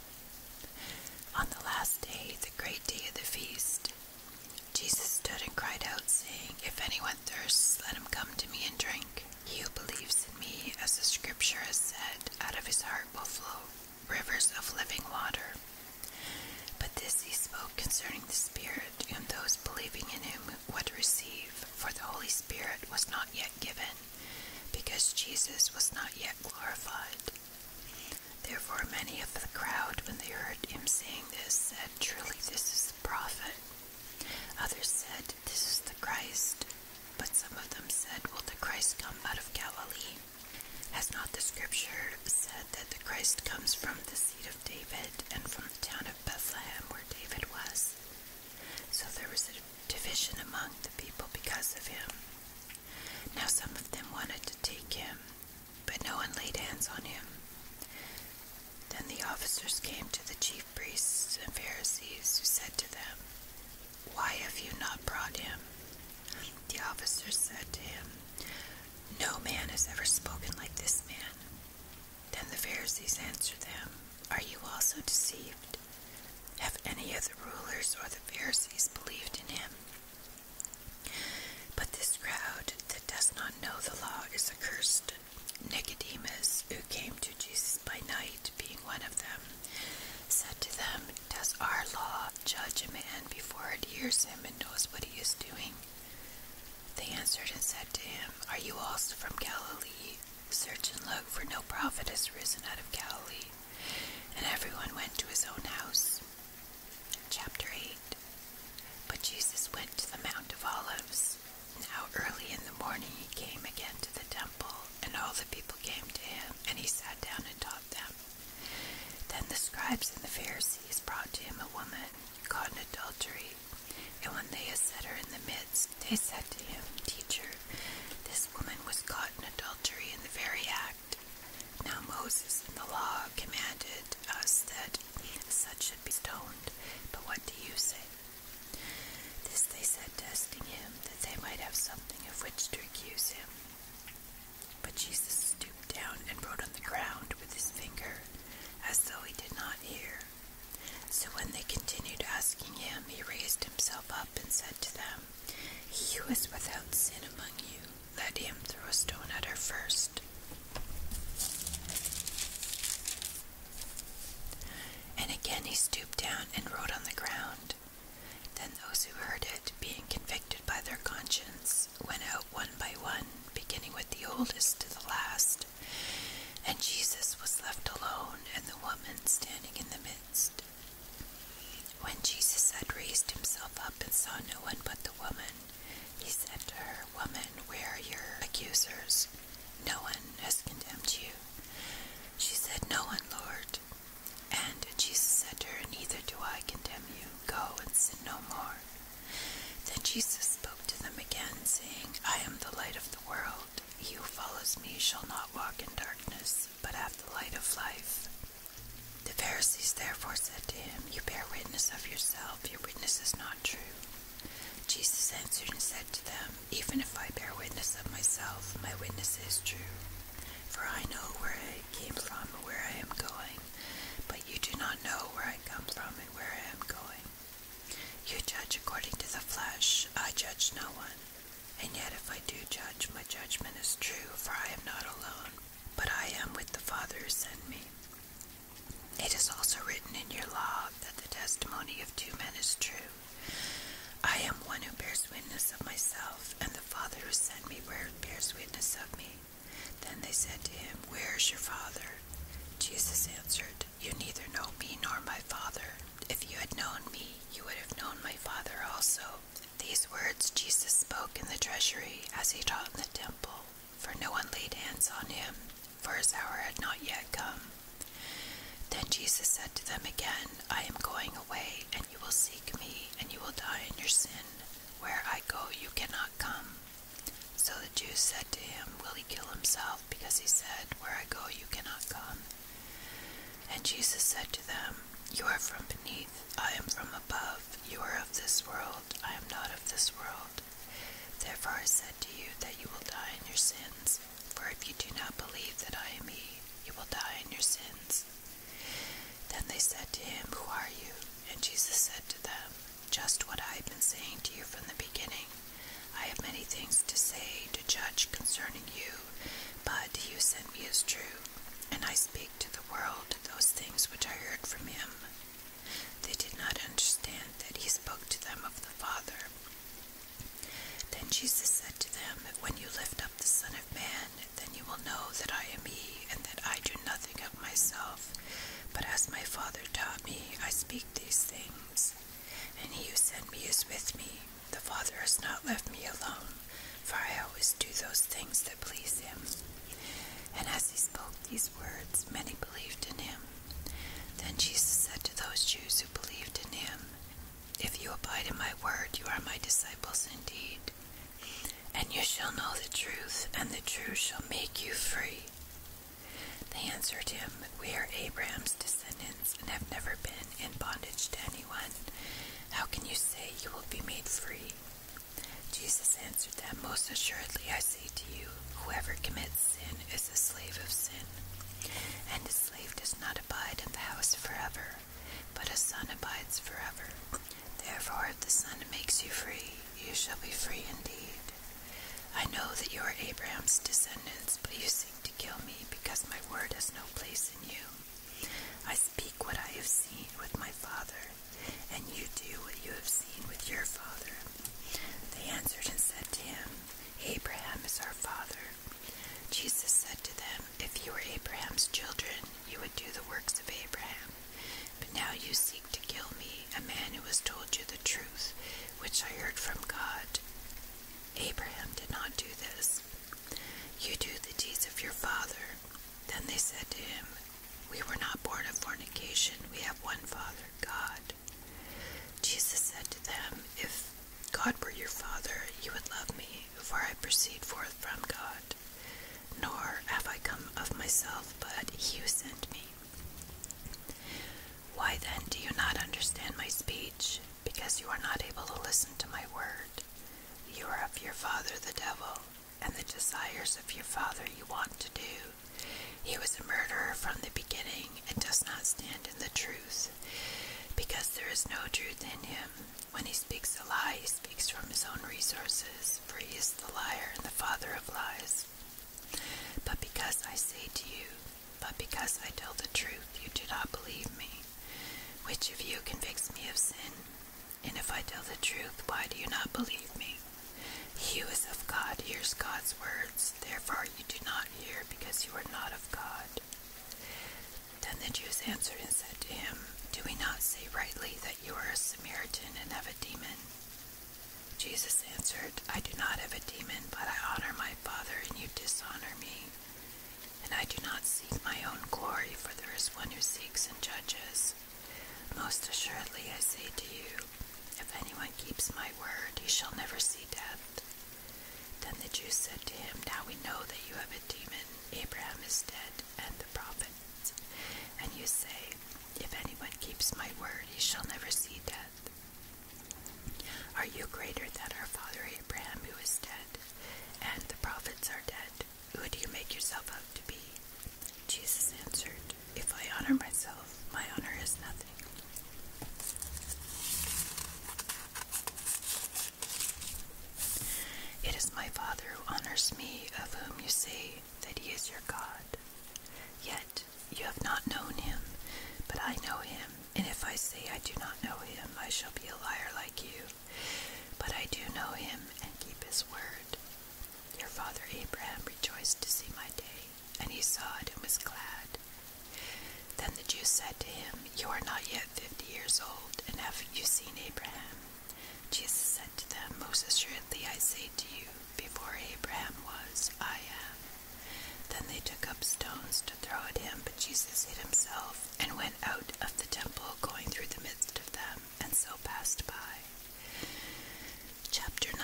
A: On the last day, the great day of the feast, Jesus stood and cried out, saying, "If anyone thirsts, let him come to me and drink. He who believes in me, as the scripture has said, out of his heart will flow rivers of living water." But this he spoke concerning the Spirit, whom those believing in him would receive, for the Holy Spirit was not yet given, because Jesus was not yet glorified. Therefore many of the crowd, when they heard him saying this, said, "Truly this is the prophet." Others said, "This is the Christ." But some of them said, "Will the Christ come out of Galilee? Has not the scripture said that the Christ comes from the seed of David, and from the town of Bethlehem where David was?" So there was a division among the people because of him. Now some of them wanted to take him, but no one laid hands on him. Then the officers came to the chief priests and Pharisees, who said to them, "Why have you not brought him?" The officers said to him, "No man has ever spoken like this man." Then the Pharisees answered them, "Are you also deceived? Have any of the rulers or the Pharisees believed in him?" But this crowd that does not know the law is accursed. Nicodemus, who came to Jesus by night, being one of them, said to them, "Does our law judge a man before it hears him and knows what he is doing?" They answered and said to him, "Are you also from Galilee? Search and look, for no prophet has risen out of Galilee." And everyone went to his own house. Chapter 8. But Jesus went to the Mount of Olives. Now early in the morning he came again to the temple, and all the people came to him, and he sat down and taught them. Then the scribes and the Pharisees brought to him a woman caught in adultery, and when they had set her in the midst, they said to him, "Teacher, this woman was caught in adultery in the very act. Now Moses in the law commanded us that such should be stoned, but what do you say?" This they said, testing him, that they might have something of which to accuse him. But Jesus stooped down and wrote on the ground with his finger, as though he did not hear. So when they continued asking him, he raised himself up and said to them, "He who is without sin among you, let him throw a stone at her first." And again he stooped down and wrote on the ground. Then those who heard it, being convicted by their conscience, went out one by one, beginning with the oldest to the last. And Jesus was left alone, and the woman standing in the midst. When Jesus had raised himself up and saw no one but the woman, he said to her, "Woman, where are your accusers? No one has condemned you." She said, "No one, Lord." And Jesus said to her, "Neither do I condemn you. Go and sin no more." Then Jesus spoke to them again, saying, "I am the light of the world. He who follows me shall not walk in darkness, but have the light of life." The Pharisees therefore said to him, "You bear witness of yourself. Your witness is not true." Jesus answered and said to them, "Even if I bear witness of myself, my witness is true. For I know where I came from and where I am going, but you do not know where I come from and where I am going. You judge according to the flesh. judge, my judgment is true, for I am not alone, but I am with the Father who sent me. It is also written in your law that the testimony of 2 men is true. I am one who bears witness of myself, and the Father who sent me bears witness of me. Then they said to him, Where is your Father? Jesus answered, You neither know me nor my Father. If you had known me, you would have known my Father also. These words Jesus spoke in the treasury as he taught in the temple, for no one laid hands on him, for his hour had not yet come. Then Jesus said to them again, I am going away, and you will seek me, and you will die in your sin. Where I go, you cannot come. So the Jews said to him, Will he kill himself? Because he said, Where I go, you cannot come. And Jesus said to them, You are from beneath, I am from above. You are of this world, I am not of this world. Therefore I said to you that you will die in your sins. For if you do not believe that I am he, you will die in your sins. Then they said to him, Who are you? And Jesus said to them, Just what I have been saying to you from the beginning. I have many things to say, to judge concerning you, but he who sent me is true, and I speak to the world those things which I heard from him. They did not understand that he spoke to them of the Father. Then Jesus said to them, When you lift up the Son of Man, then you will know that I am he, and that I do nothing of myself, but as my Father taught me, I speak these things. And he who sent me is with me. The Father has not left me alone, for I always do those things that please him. And as he spoke these words, many believed in him. Then Jesus said to those Jews who believed in him, If you abide in my word, you are my disciples indeed. And you shall know the truth, and the truth shall make you free. They answered him, We are Abraham's descendants, and have never been in bondage to anyone. How can you say you will be made free? Jesus answered them, Most assuredly I say to you, whoever commits sin is a slave of sin. And a slave does not abide in the house forever, but a son abides forever. Therefore, if the Son makes you free, you shall be free indeed. I know that you are Abraham's descendants, but you seek to kill me, because my word has no place in you. I speak what I have seen with my Father, and you do what you have seen with your father. They answered and said to him, Abraham is our father. Jesus said to them, If you were Abraham's children, you would do the works of Abraham. But now you seek to kill me, a man who has told you the truth, which I heard from God. Abraham did not do this. You do the deeds of your father. Then they said to him, We were not born of fornication. We have one Father, God. Jesus said to them, If God were your Father, you would love me, for I proceed forth from God. Nor have I come of myself, but he who sent me. Why then do you not understand my speech? Because you are not able to listen to my word. You are of your father the devil, and the desires of your father you want to do. He was a murderer from the beginning, and does not stand in the truth, because there is no truth in him. When he speaks a lie, he speaks from his own resources, for he is the liar and the father of lies. But because I tell the truth, you do not believe me. Which of you convicts me of sin? And if I tell the truth, why do you not believe me? He who is of God hears God's words. Therefore you do not hear, because you are not of God. Then the Jews answered and said to him, Do we not say rightly that you are a Samaritan and have a demon? Jesus answered, I do not have a demon, but I honor my Father, and you dishonor me. And I do not seek my own glory, for there is one who seeks and judges. Most assuredly I say to you, if anyone keeps my word, he shall never see death. Then the Jews said to him, Now we know that you have a demon. Abraham is dead, and the prophets. And you say, If anyone keeps my word, he shall never see death. Are you greater than our father Abraham, who is dead, and the prophets are dead? Who do you make yourself out to be? Jesus answered, If I honor myself, my honor is nothing. It is my Father who honors me, of whom you say that he is your God. Yet you have not known him, but I know him, and if I say I do not know him, I shall be a liar like you. But I do know him and keep his word. Your father Abraham rejoiced to see my day, and he saw it and was glad. Then the Jews said to him, You are not yet 50 years old, and have you seen Abraham? Jesus said to them, Most assuredly I say to you, before Abraham was, I am. Then they took up stones to throw at him, but Jesus hid himself and went out of the temple, going through the midst of them, and so passed by. Chapter 9.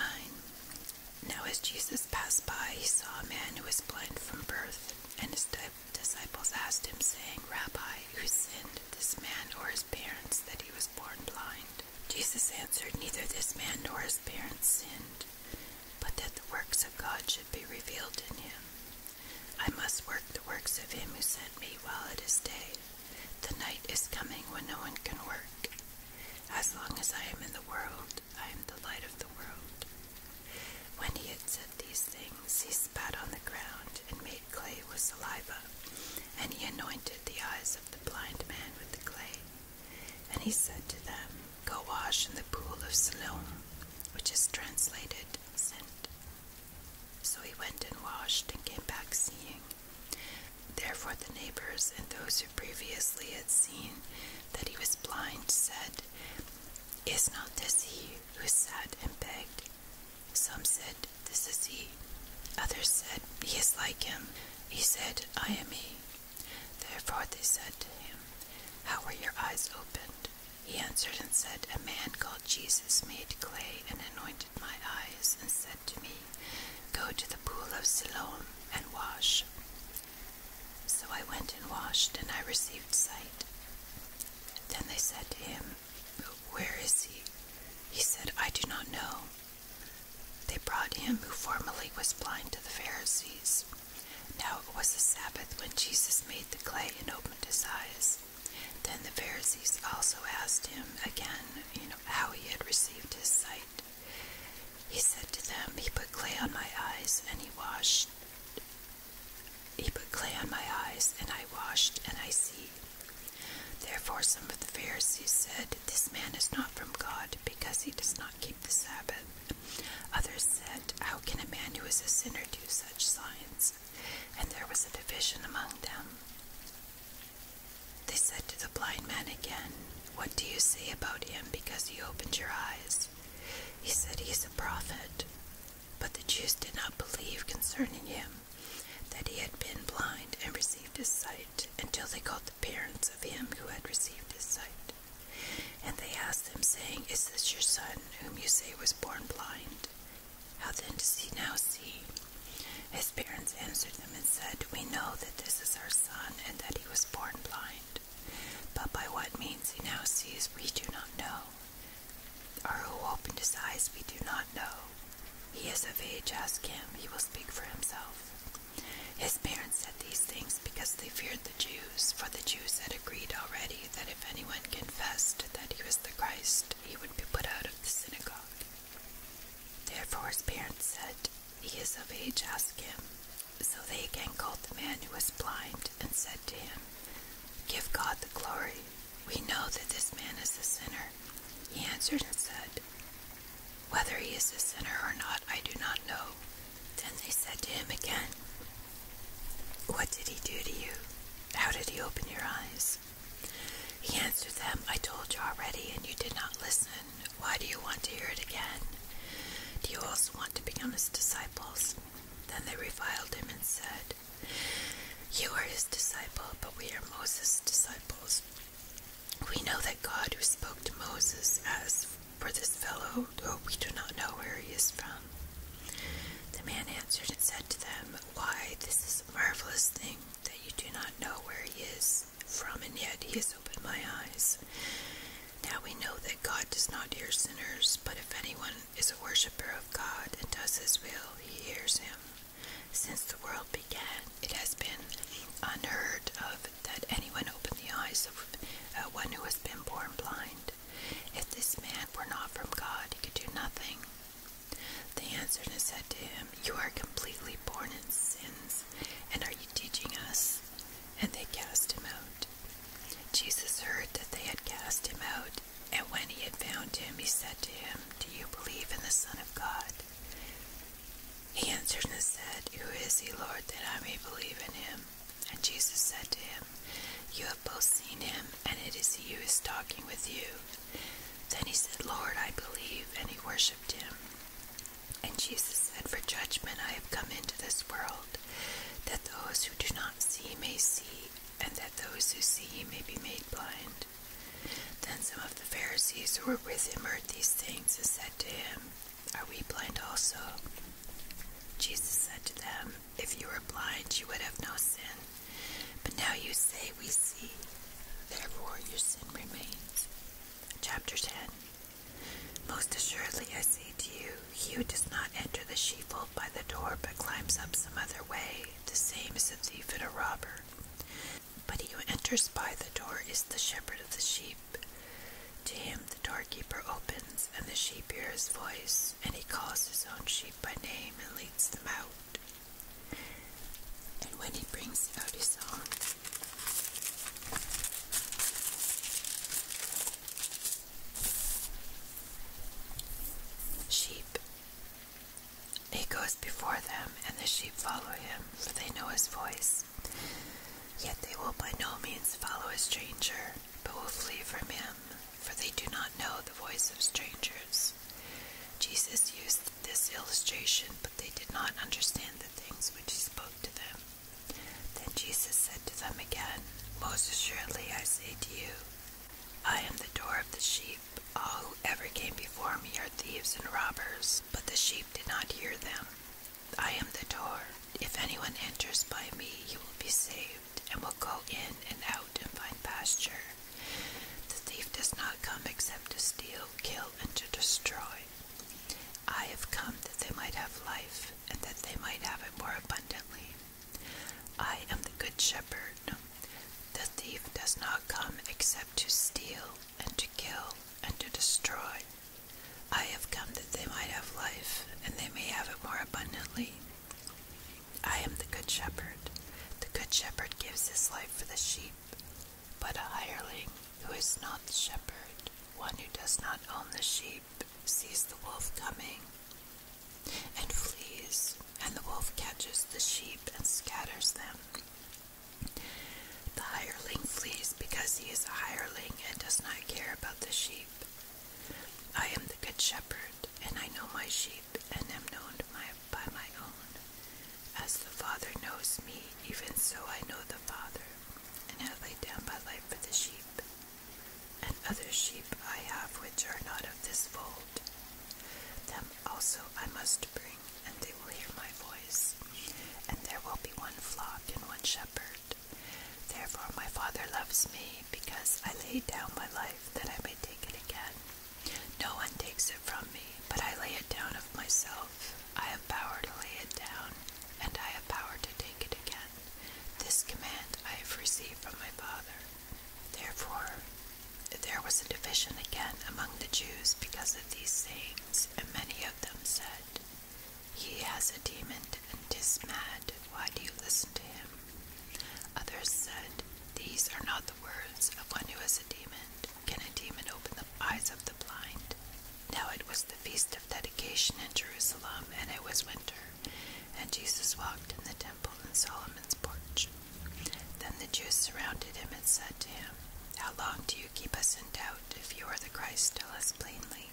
A: Now as Jesus passed by, he saw a man who was blind from birth, and his disciples asked him, saying, Rabbi, who sinned, this man or his parents, that he was born blind? Jesus answered, Neither this man nor his parents sinned, but that the works of God should be revealed in him. I must work the works of him who sent me while it is day. The night is coming when no one can work. As long as I am in the world, I am the light of the world. When he had said these things, he spat on the ground and made clay with saliva, and he anointed the eyes of the blind man with the clay. And he said to them, Go wash in the pool of Siloam, which is translated, Sent. So he went and washed and came back seeing. Therefore the neighbors and those who previously had seen that he was blind said, Is not this he who sat and begged? Some said, This is he. Others said, He is like him. He said, I am he. Therefore they said to him, How were your eyes opened? He answered and said, A man called Jesus made clay and anointed my eyes, and said to me, Go to the pool of Siloam and wash. So I went and washed, and I received sight. Then they said to him, Where is he? He said, I do not know. They brought him who formerly was blind to the Pharisees. Now it was the Sabbath when Jesus made the clay and opened his eyes. Then the Pharisees also asked him again, how he had received his sight. He said to them, He put clay on my eyes, and he washed. He put clay on my eyes, and I washed, and I see. Therefore some of the Pharisees said, This man is not from God, because he does not keep the Sabbath. Others said, How can a man who is a sinner do such signs? And there was a division among them. They said to the blind man again, What do you say about him, because he opened your eyes? He said, He is a prophet. But the Jews did not believe concerning him, that he had been blind and received his sight, until they called the parents of him who had received his sight. And they asked him, saying, Is this your son, whom you say was born blind? How then does he now see? His parents answered them and said, We know that this is our son, and that he was born blind. But by what means he now sees, we do not know. Or who opened his eyes, we do not know. He is of age, ask him, he will speak for himself. His parents said these things because they feared the Jews, for the Jews had agreed already that if anyone confessed that he was the Christ, he would be put out of the synagogue. Therefore his parents said, He is of age, ask him. So they again called the man who was blind, and said to him, Give God the glory. We know that this man is a sinner. He answered and said, Whether he is a sinner or not, I do not know. Then they said to him again, What did he do to you? How did he open your eyes? He answered them, I told you already, and you did not listen. Why do you want to hear it again? Do you also want to become his disciples? Then they reviled him and said, You are his disciple, but we are Moses' disciples. We know that God who spoke to Moses, as for this fellow, though we do not know where he is from. The man answered and said to them, Why, this is a marvelous thing, that you do not know where he is from, and yet he has opened my eyes. Now we know that God does not hear sinners, but if anyone is a worshipper of God and does his will, he hears him. Since the world began, it has been unheard of that anyone opened the eyes of one who has been born blind. If this man were not from God, he could do nothing. They answered and said to to him, "You are completely born in sins, and are you teaching us?" And they cast him out. Jesus heard that they had cast him out, and when he had found him, he said to him, "Do you believe in the Son of God?" He answered and said, "Who is he, Lord, that I may believe in him?" And Jesus said to him, "You have both seen him, and it is he who is talking with you." Then he said, "Lord, I believe," and he worshipped him. And Jesus said, "For judgment I have come into this world, that those who do not see may see, and that those who see may be made blind." Then some of the Pharisees who were with him heard these things and said to him, "Are we blind also?" Jesus said to them, "If you were blind, you would have no sin. But now you say, 'We see,' therefore your sin remains." Chapter 10. Most assuredly I say to you, he who does not enter the sheepfold by the door, but climbs up some other way, the same is a thief and a robber. But he who enters by the door is the shepherd of the sheep. To him the doorkeeper opens, and the sheep hear his voice, and he calls his own sheep by name and leads them out. And when he brings out his own sheep, he goes before them, and the sheep follow him, for they know his voice. Yet they will by no means follow a stranger, but will flee from him, for they do not know the voice of strangers. Jesus used this illustration, but they did not understand the things which he spoke to them. Then Jesus said to them again, "Most assuredly I say to you, I am the door of the sheep. All who ever came before me are thieves and robbers, but the sheep did not hear them. I am the door. If anyone enters by me, he will be saved, and will go in and out and find pasture. The thief does not come except to steal, kill, and to destroy. I have come that they might have life, and that they might have it more abundantly. I am the good shepherd. The thief does not come except to steal, and to kill, and to destroy. I have come that they might have life, and they may have it more abundantly. I am the good shepherd. The good shepherd gives his life for the sheep. But a hireling, who is not the shepherd, one who does not own the sheep, sees the wolf coming, and flees, and the wolf catches the sheep and scatters them. The hireling flees because he is a hireling and does not care about the sheep. I am the good shepherd, and I know my sheep, and am known by my own. As the Father knows me, even so I know the Father, and have laid down my life for the sheep. And other sheep I have which are not of this fold. Them also I must bring, and they will hear my voice. And there will be one flock and one shepherd. Therefore my Father loves me, because I lay down my life that I may take it again. No one takes it from me, but I lay it down of myself. I have power to lay it down, and I have power to take it again. This command I have received from my Father. Therefore there was a division again among the Jews because of these sayings, and many of them said, "He has a demon, and is mad. Why do you listen to him?" Others said, "These are not the words of one who has a demon. Can a demon open the eyes of the blind?" Now it was the feast of dedication in Jerusalem, and it was winter, and Jesus walked in the temple in Solomon's porch. Then the Jews surrounded him and said to him, "How long do you keep us in doubt? If you are the Christ, tell us plainly."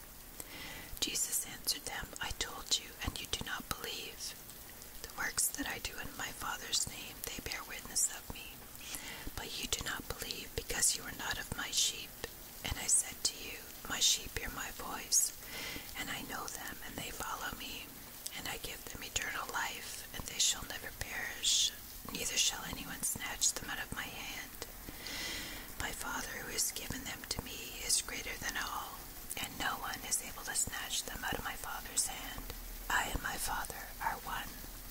A: Jesus answered them, "I told you, and you do not believe. The works that I do in my Father's name, they bear witness of me. But you do not believe, because you are not of my sheep. And I said to you, my sheep hear my voice, and I know them, and they follow me. And I give them eternal life, and they shall never perish, neither shall anyone snatch them out of my hand. My Father who has given them to me is greater than all, and no one is able to snatch them out of my Father's hand. I and my Father are one."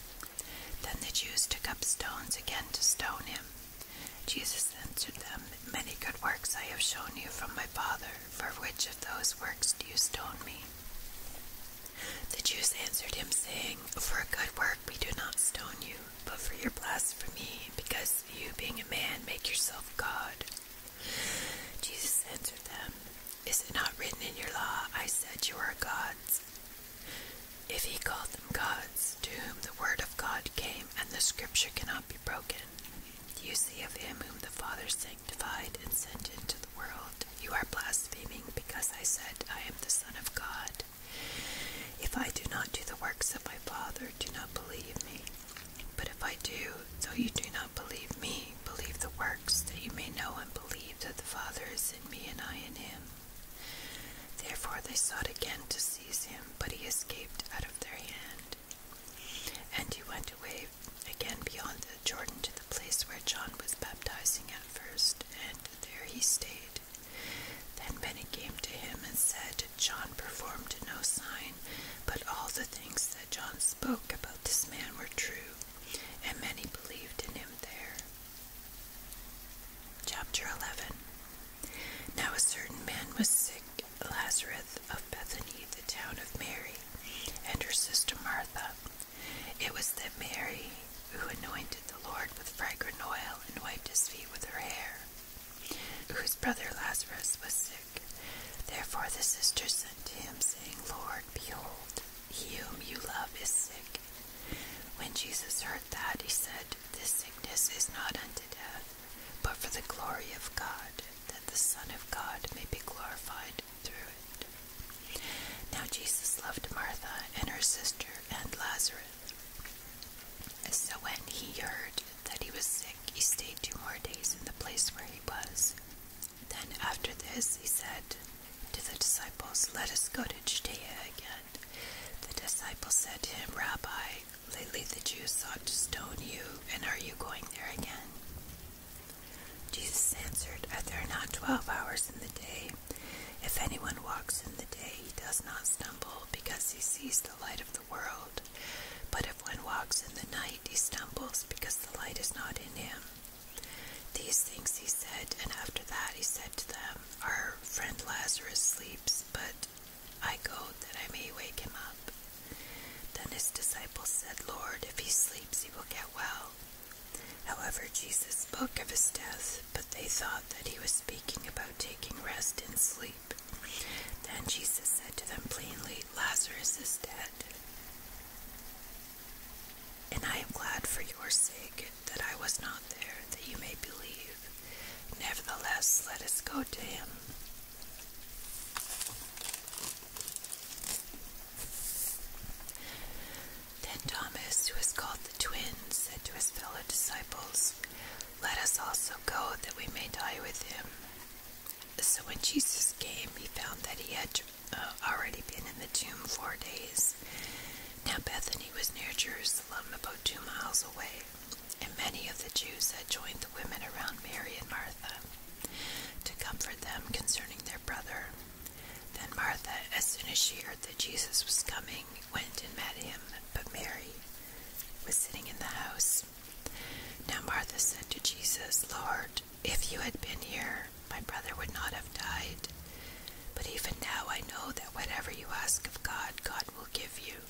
A: Then the Jews took up stones again to stone him. Jesus answered them, "Many good works I have shown you from my Father. For which of those works do you stone me?" The Jews answered him, saying, saying, "For a good work we do not stone you, but for your blasphemy, because you, being a man, make yourself God." Jesus answered them, "Is it not written in your law, I said you are gods?" If he called them gods, to whom the word of God came, and the scripture cannot be broken, you say of him whom the Father sanctified and sent into the world, "You are blaspheming, because I said I am the Son of God. If I do not do the works of my Father, do not believe me. But if I do, though you do not believe me, believe the works, that you may know and believe that the Father is in me and I in him." Therefore they sought again to seize him, but he escaped out of their hand. And he went away again beyond the Jordan to the place where John was baptizing at first, and there he stayed. Then many came to him and said, "John performed no sign, but all the things that John spoke about this man were true," and many believed in him there. Chapter 11. Now a certain man was sick, Lazarus of Bethany, the town of Mary, and her sister Martha. It was that Mary who anointed the Lord with fragrant oil and wiped his feet with her hair, whose brother Lazarus was sick. Therefore the sisters sent to him, saying, "Lord, behold, he whom you love is sick." When Jesus heard that, he said, "This sickness is not unto death, but for the glory of God, that the Son of God may be glorified through it." Now Jesus loved Martha and her sister and Lazarus. So when he heard that he was sick, he stayed 2 more days in the place where he was. Then after this he said to the disciples, "Let us go to Judea again." The disciples said to him, "Rabbi, lately the Jews sought to stone you, and are you going there again?" Jesus answered, "Are there not 12 hours in the day? If anyone walks in the day, he does not stumble, because he sees the light of the world. But if one walks in the night, he stumbles, because the light is not in him." These things he said, and after that he said to them, "Our friend Lazarus sleeps, but I go that I may wake him up." Then his disciples said, "Lord, if he sleeps, he will get well." However, Jesus spoke of his death, but they thought that he was speaking about taking rest in sleep. Then Jesus said to them plainly, "Lazarus is dead, and I am glad for your sake that I was not there, that you may believe. Nevertheless, let us go to him." Then Thomas, who is called the Twin, said to his fellow disciples, "Let us also go, that we may die with him." So when Jesus came, he found that he had already been in the tomb 4 days. Now Bethany was near Jerusalem, about 2 miles away, and many of the Jews had joined the women around Mary and Martha to comfort them concerning their brother. Then Martha, as soon as she heard that Jesus was coming, went and met him, but Mary was sitting in the house. Now Martha said to Jesus, "Lord, if you had been here, my brother would not have died. But even now I know that whatever you ask of God, God will give you."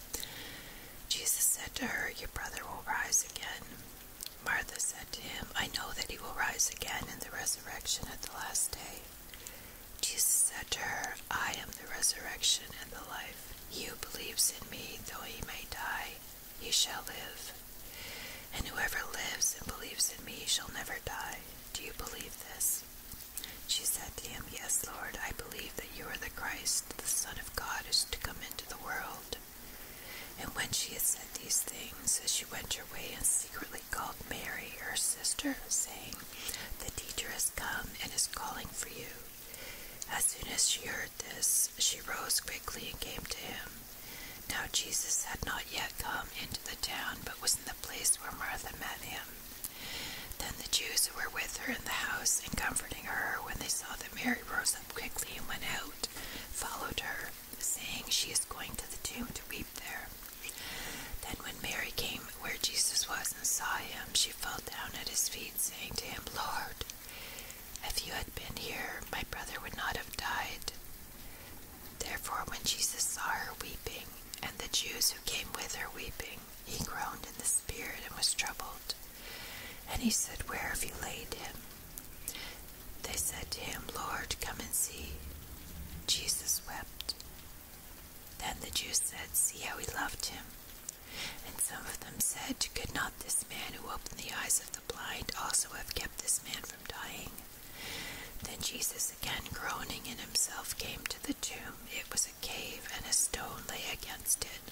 A: Jesus said to her, "Your brother will rise again." Martha said to him, "I know that he will rise again in the resurrection at the last day." Jesus said to her, "I am the resurrection and the life. He who believes in me, though he may die, he shall live. And whoever lives and believes in me shall never die. Do you believe this?" She said to him, "Yes, Lord, I believe that you are the Christ, the Son of God, who is to come into the world." And when she had said these things, she went her way and secretly called Mary, her sister, saying, "The teacher has come and is calling for you." As soon as she heard this, she rose quickly and came to him. Now Jesus had not yet come into the town, but was in the place where Martha met him. Then the Jews who were with her in the house and comforting her, when they saw that Mary rose up quickly and went out, followed her, saying, "She is going to the tomb to weep there." Then when Mary came where Jesus was and saw him, she fell down at his feet, saying to him, "Lord, if you had been here, my brother would not have died." Therefore when Jesus saw her weeping, and the Jews who came with her weeping, he groaned in the spirit and was troubled. And he said, Where have you laid him? They said to him, Lord, come and see. Jesus wept. Then the Jews said, See how he loved him. And some of them said, Could not this man who opened the eyes of the blind also have kept this man from dying? Then Jesus, again groaning in himself, came to the tomb. It was a cave, and a stone lay against it.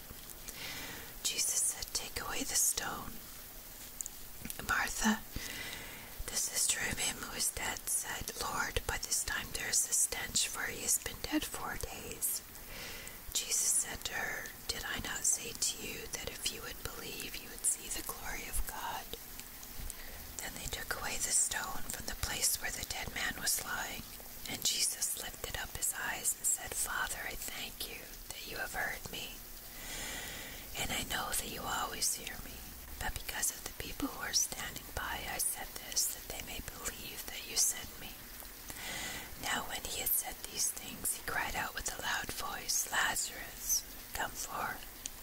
A: Jesus said, Take away the stone. Martha, the sister of him who is dead, said, Lord, by this time there is a stench, for he has been dead 4 days. Jesus said to her, Did I not say to you that if you would believe, you would see the glory of God? Then they took away the stone from the place where the dead man was lying, and Jesus lifted up his eyes and said, Father, I thank you that you have heard me, and I know that you always hear me. But because of the people who are standing by, I said this, that they may believe that you sent me. Now when he had said these things, he cried out with a loud voice, Lazarus, come forth.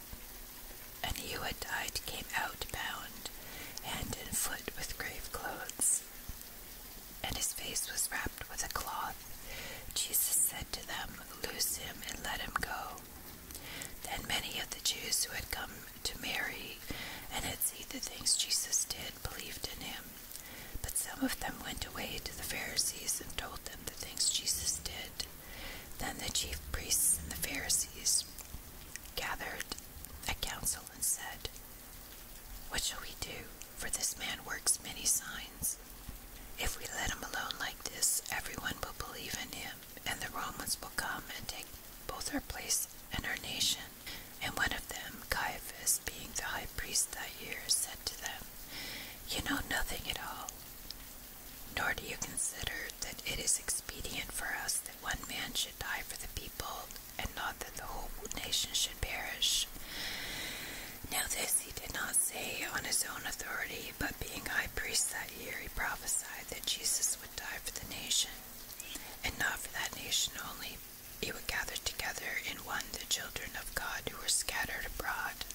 A: And he who had died came out bound, hand and foot with grave clothes, and his face was wrapped with a cloth. Jesus said to them, Loose him and let him go. Then many of the Jews who had come to Mary and had seen the things Jesus did believed in him. But some of them went away to the Pharisees and told them the things Jesus did. Then the chief priests and the Pharisees gathered a council and said, What shall we do? For this man works many signs. If we let him alone like this, everyone will believe in him, and the Romans will come and take both our place and our nation. And one of them, Caiaphas, being the high priest that year, said to them, You know nothing at all, nor do you consider that it is expedient for us that one man should die for the people, and not that the whole nation should perish. Now this he did not say on his own authority, but being high priest that year, he prophesied that Jesus would die for the nation, and not for that nation only. He would gather together in one the children of God who were scattered abroad.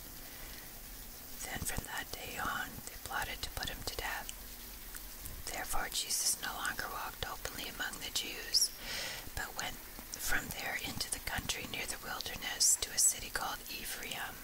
A: Then from that day on, they plotted to put him to death. Therefore Jesus no longer walked openly among the Jews, but went from there into the country near the wilderness to a city called Ephraim,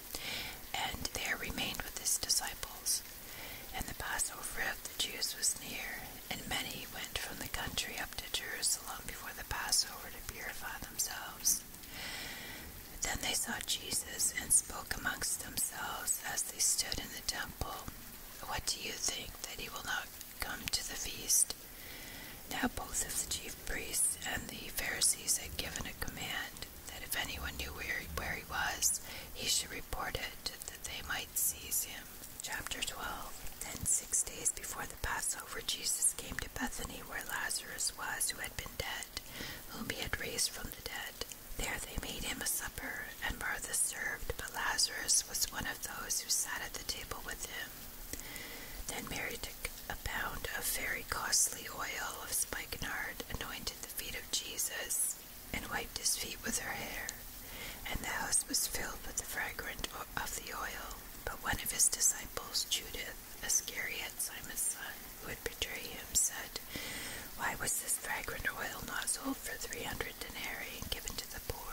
A: and there remained with his disciples. And the Passover of the Jews was near, and many went from the country up to Jerusalem before the Passover to purify themselves. Then they saw Jesus and spoke amongst themselves as they stood in the temple, What do you think, that he will not come to the feast? Now both of the chief priests and the Pharisees had given a command that if anyone knew where he was, he should report it, that they might seize him. Chapter 12. Then 6 days before the Passover, Jesus came to Bethany, where Lazarus was, who had been dead, whom he had raised from the dead. There they made him a supper, and Martha served, but Lazarus was one of those who sat at the table with him. Then Mary took a pound of very costly oil of spikenard, anointed the feet of Jesus, and wiped his feet with her hair. And the house was filled with the fragrance of the oil. But one of his disciples, Judas Iscariot, Simon's son, who would betray him, said, Why was this fragrant oil not sold for 300 denarii and given to the poor?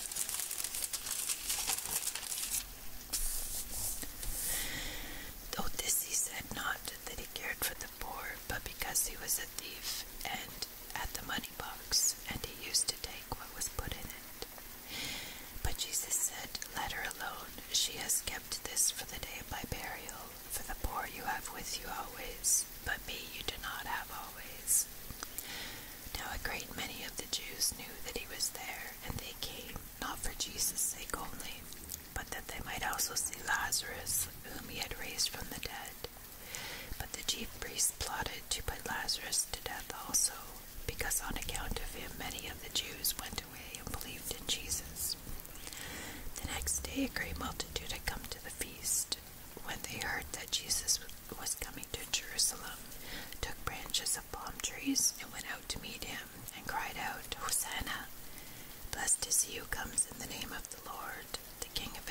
A: Though this he said not that he cared for the poor, but because he was a thief and at the money box, and he used to take what was put in it. But Jesus said, Let her alone. She has kept this for the day of my burial. For the poor you have with you always, but me you do not have always. Now a great many of the Jews knew that he was there, and they came, not for Jesus' sake only, but that they might also see Lazarus, whom he had raised from the dead. But the chief priests plotted to put Lazarus to death also, because on account of him many of the Jews went away and believed in Jesus. The next day a great multitude had come to the feast. When they heard that Jesus was coming to Jerusalem, took branches of palm trees and went out to meet him, and cried out, Hosanna! Blessed is he who comes in the name of the Lord, the King of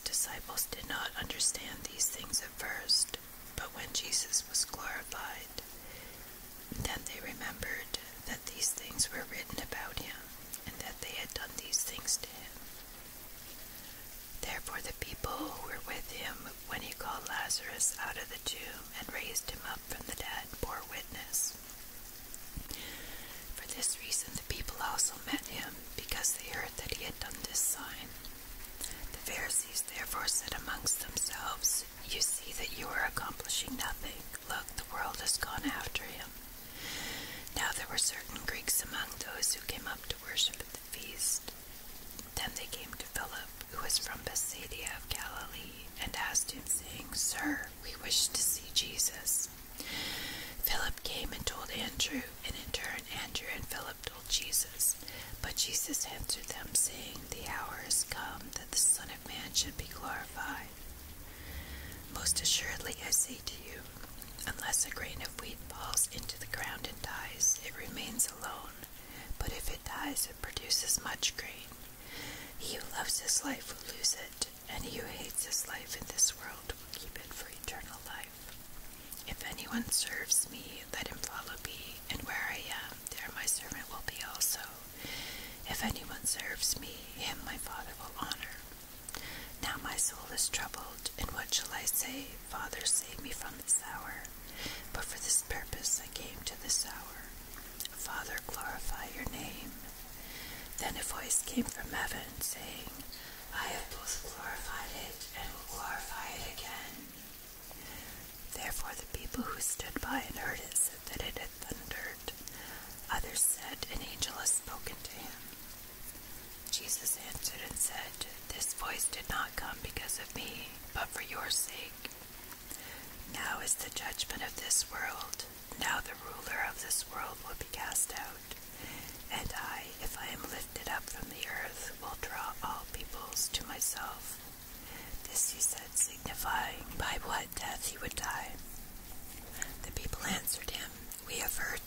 A: disciples did not understand these things at first, but when Jesus was glorified, then they remembered that these things were written about him, and that they had done these things to him. Therefore the people who were with him when he called Lazarus out of the tomb and raised him up from the dead bore witness. For this reason the people also met him, because they heard that he had done this sign. The Pharisees therefore said amongst themselves, "You see that you are accomplishing nothing. Look, the world has gone after him." Now there were certain Greeks among those who came up to worship at the feast. Then they came to Philip, who was from Bethsaida of Galilee, and asked him, saying, "Sir, we wish to see Jesus." Philip came and told Andrew, and in turn Andrew and Philip told Jesus. But Jesus answered them, saying, "The hour is come that the Son of Man should be glorified. Most assuredly I say to you, unless a grain of wheat falls into the ground and dies, it remains alone. But if it dies, it produces much grain. He who loves his life will lose it, and he who hates his life in this world will keep it for eternal life. If anyone serves me, let him follow me, and where I am, there my servant will be also. If anyone serves me, him my Father will honor. Now my soul is troubled, and what shall I say? Father, save me from this hour. But for this purpose I came to this hour. Father, glorify your name." Then a voice came from heaven, saying, "I have both glorified it and will glorify it again." Therefore the people who stood by and heard it said that it had thundered. Others said, "An angel has spoken to him." Jesus answered and said, "This voice did not come because of me, but for your sake. Now is the judgment of this world. Now the ruler of this world will be cast out. And I, if I am lifted up from the earth, will draw all peoples to myself." This he said, signifying by what death he would die. The people answered him, We have heard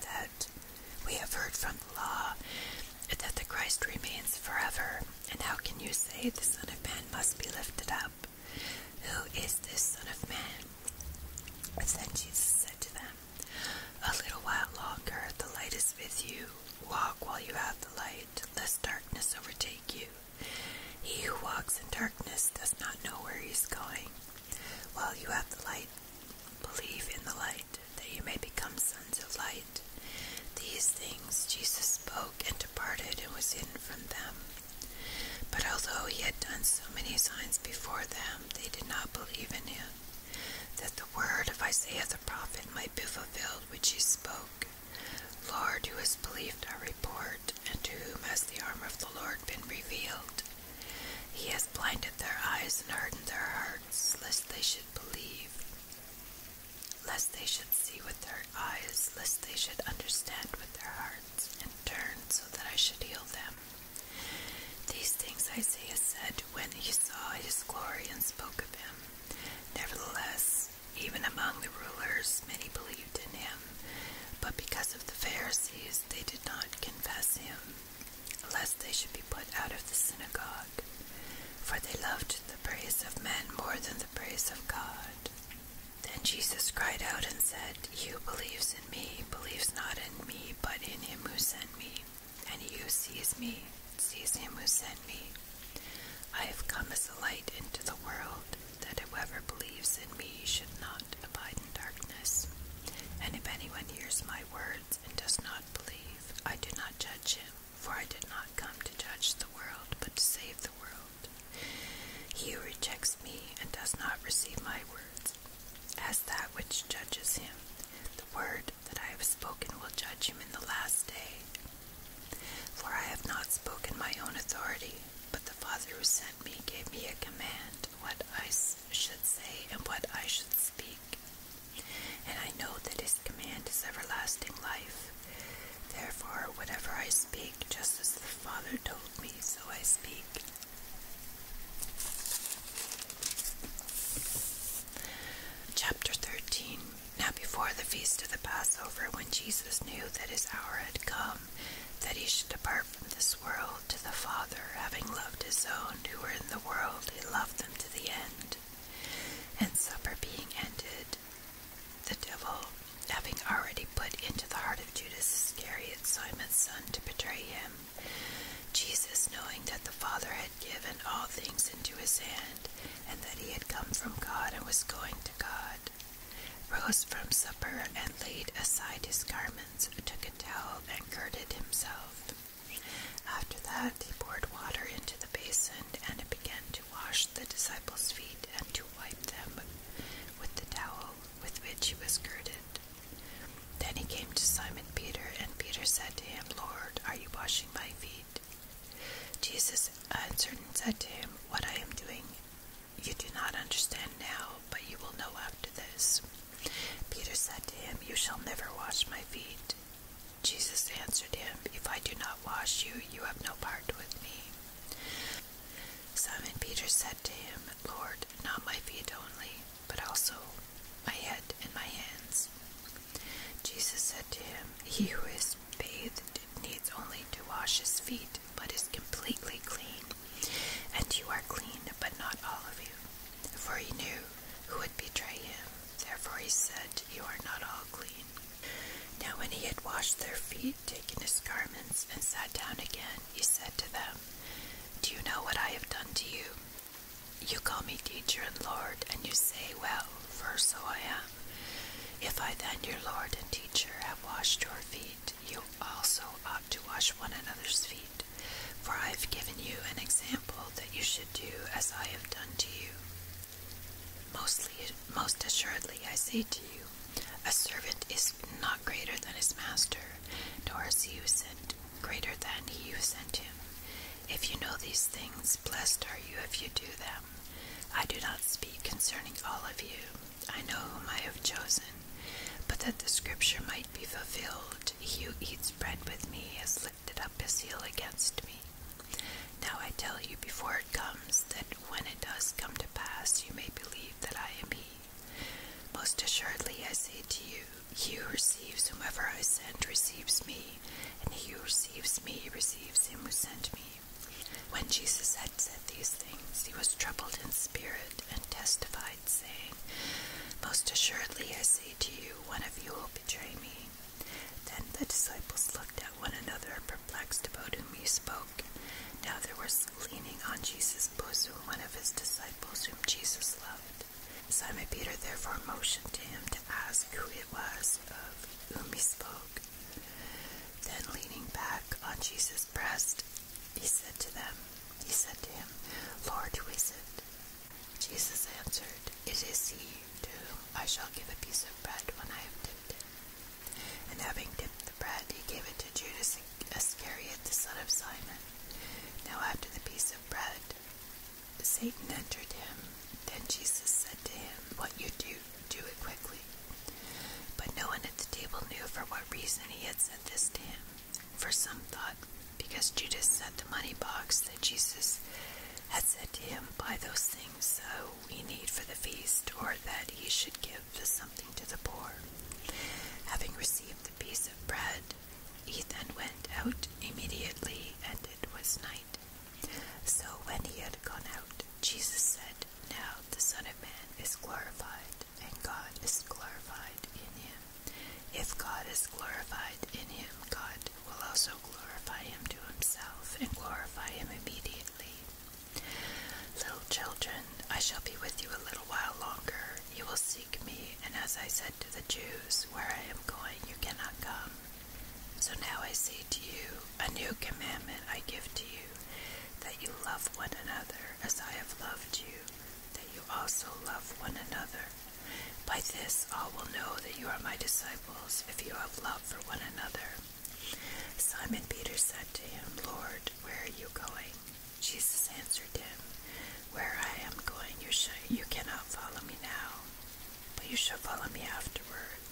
A: from the law that the Christ remains forever. And how can you say the Son of Man must be lifted up? Who is this Son of Man? Then Jesus said to them, "A little while longer, the light is with you. Walk while you have the light, lest darkness overtake you. He who walks in darkness does not know where he is going. While you have the light, believe in the light, that you may become sons of light." These things Jesus spoke and departed and was hidden from them. But although he had done so many signs before them, they did not believe in him, that the word of Isaiah the prophet might be fulfilled, which he spoke. "Lord, who has believed our report, and to whom has the arm of the Lord been revealed? He has blinded their eyes and hardened their hearts, lest they should see with their eyes, lest they should understand with their hearts, and turn so that I should heal them." These things Isaiah said when he saw his glory and spoke of him. Nevertheless, even among the rulers many believed in him, but because of the Pharisees they did not confess him, lest they should be put out of the synagogue, for they loved the praise of men more than the praise of God. Then Jesus cried out and said, "He who believes in me believes not in me, but in him who sent me. And he who sees me sees him who sent me. I have come as a light into the world, that whoever believes in me should not abide in darkness. And if anyone hears my words and does not believe, I do not judge him, for I did not come to judge the world, but to save the world. He who rejects me and does not receive my words as that which judges him. The word that I have spoken will judge him in the last day. For I have not spoken my own authority, but the Father who sent me gave me a command, what I should say and what I should speak. And I know that his command is everlasting life. Therefore, whatever I speak, just as the Father told me, so I speak." Chapter 13. Now before the feast of the Passover, when Jesus knew that his hour had come, that he should depart from this world to the Father, having loved his own who were in the world, he loved them to the was going to God, rose from supper and laid aside his garments, took a towel and girded himself. After that he poured water into the basin and began to wash the disciples' feet and to wipe them with the towel with which he was girded. Then he came to Simon Peter, and Peter said to him, Lord, are you washing my feet? Jesus answered and said to him, What I am doing you do not understand now, but you will know after this. Peter said to him, You shall never wash my feet. Jesus answered him, If I do not wash you, you have no part with me. Simon Peter said to him, Lord, not my feet only, but also my head and my hands. Jesus said to him, He who is bathed needs only to wash his feet, but is completely clean. And you are clean, but not all of you. For he knew who would betray him. Therefore he said, You are not all clean. Now when he had washed their feet, taken his garments, and sat down again, he said to them, Do you know what I have done to you? You call me teacher and Lord, and you say, Well, for so I am. If I then, your Lord and teacher, have washed your feet, you also ought to wash one another's feet. For I have given you an example that you should do as I have done to you. Most assuredly I say to you, a servant is not greater than his master, nor is he who sent greater than he who sent him. If you know these things, blessed are you if you do them. I do not speak concerning all of you. I know whom I have chosen, but that the scripture might be fulfilled, he who eats bread with me has lifted up his heel against me. Now I tell you before it comes, that when it does come to pass, you may believe that I am he. Most assuredly I say to you, he who receives whomever I send receives me, and he who receives me receives him who sent me. When Jesus had said these things, he was troubled in spirit, and testified, saying, Most assuredly I say to you, one of you will betray me. Then the disciples looked at one another, perplexed about whom he spoke. Now there was leaning on Jesus' bosom one of his disciples whom Jesus loved. Simon Peter therefore motioned to him to ask who it was of whom he spoke. Then leaning back on Jesus' breast, he said to him, Lord, who is it? Jesus answered, It is he to whom I shall give a piece of bread when I have dipped it. And having dipped the bread, he gave it to Judas Iscariot, the son of Simon. Now after the piece of bread, Satan entered him. Then Jesus said to him, What you do, do it quickly. But no one at the table knew for what reason he had said this to him. For some thought, because Judas set the money box, that Jesus had said to him, Buy those things we need for the feast, or that he should give something to the poor. Having received the piece of bread, he then went out immediately, and it was night. So when he had gone out, Jesus said, Now the Son of Man is glorified, and God is glorified in him. If God is glorified in him, God will also glorify him to himself, and glorify him immediately. Little children, I shall be with you a little while longer. You will seek me, and as I said to the Jews, Where I am going, you cannot come. So now I say to you, a new commandment I give to you, that you love one another as I have loved you, that you also love one another. By this all will know that you are my disciples, if you have love for one another. Simon Peter said to him, Lord, where are you going? Jesus answered him, Where I am going, you cannot follow me now, but you shall follow me afterward.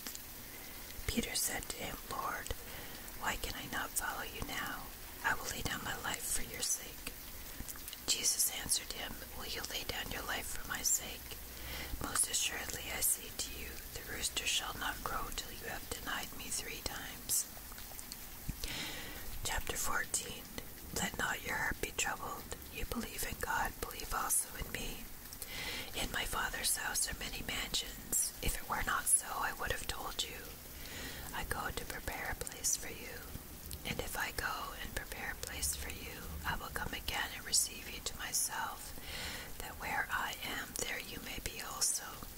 A: Peter said to him, Lord, why can I not follow you now? I will lay down my life for your sake. Jesus answered him, Will you lay down your life for my sake? Most assuredly I say to you, the rooster shall not crow till you have denied me 3 times. Chapter 14. Let not your heart be troubled. You believe in God, believe also in me. In my Father's house are many mansions. If it were not so, I would have told you. I go to prepare a place for you. And if I go and prepare a place for you, I will come again and receive you to myself, that where I am, there you may be also.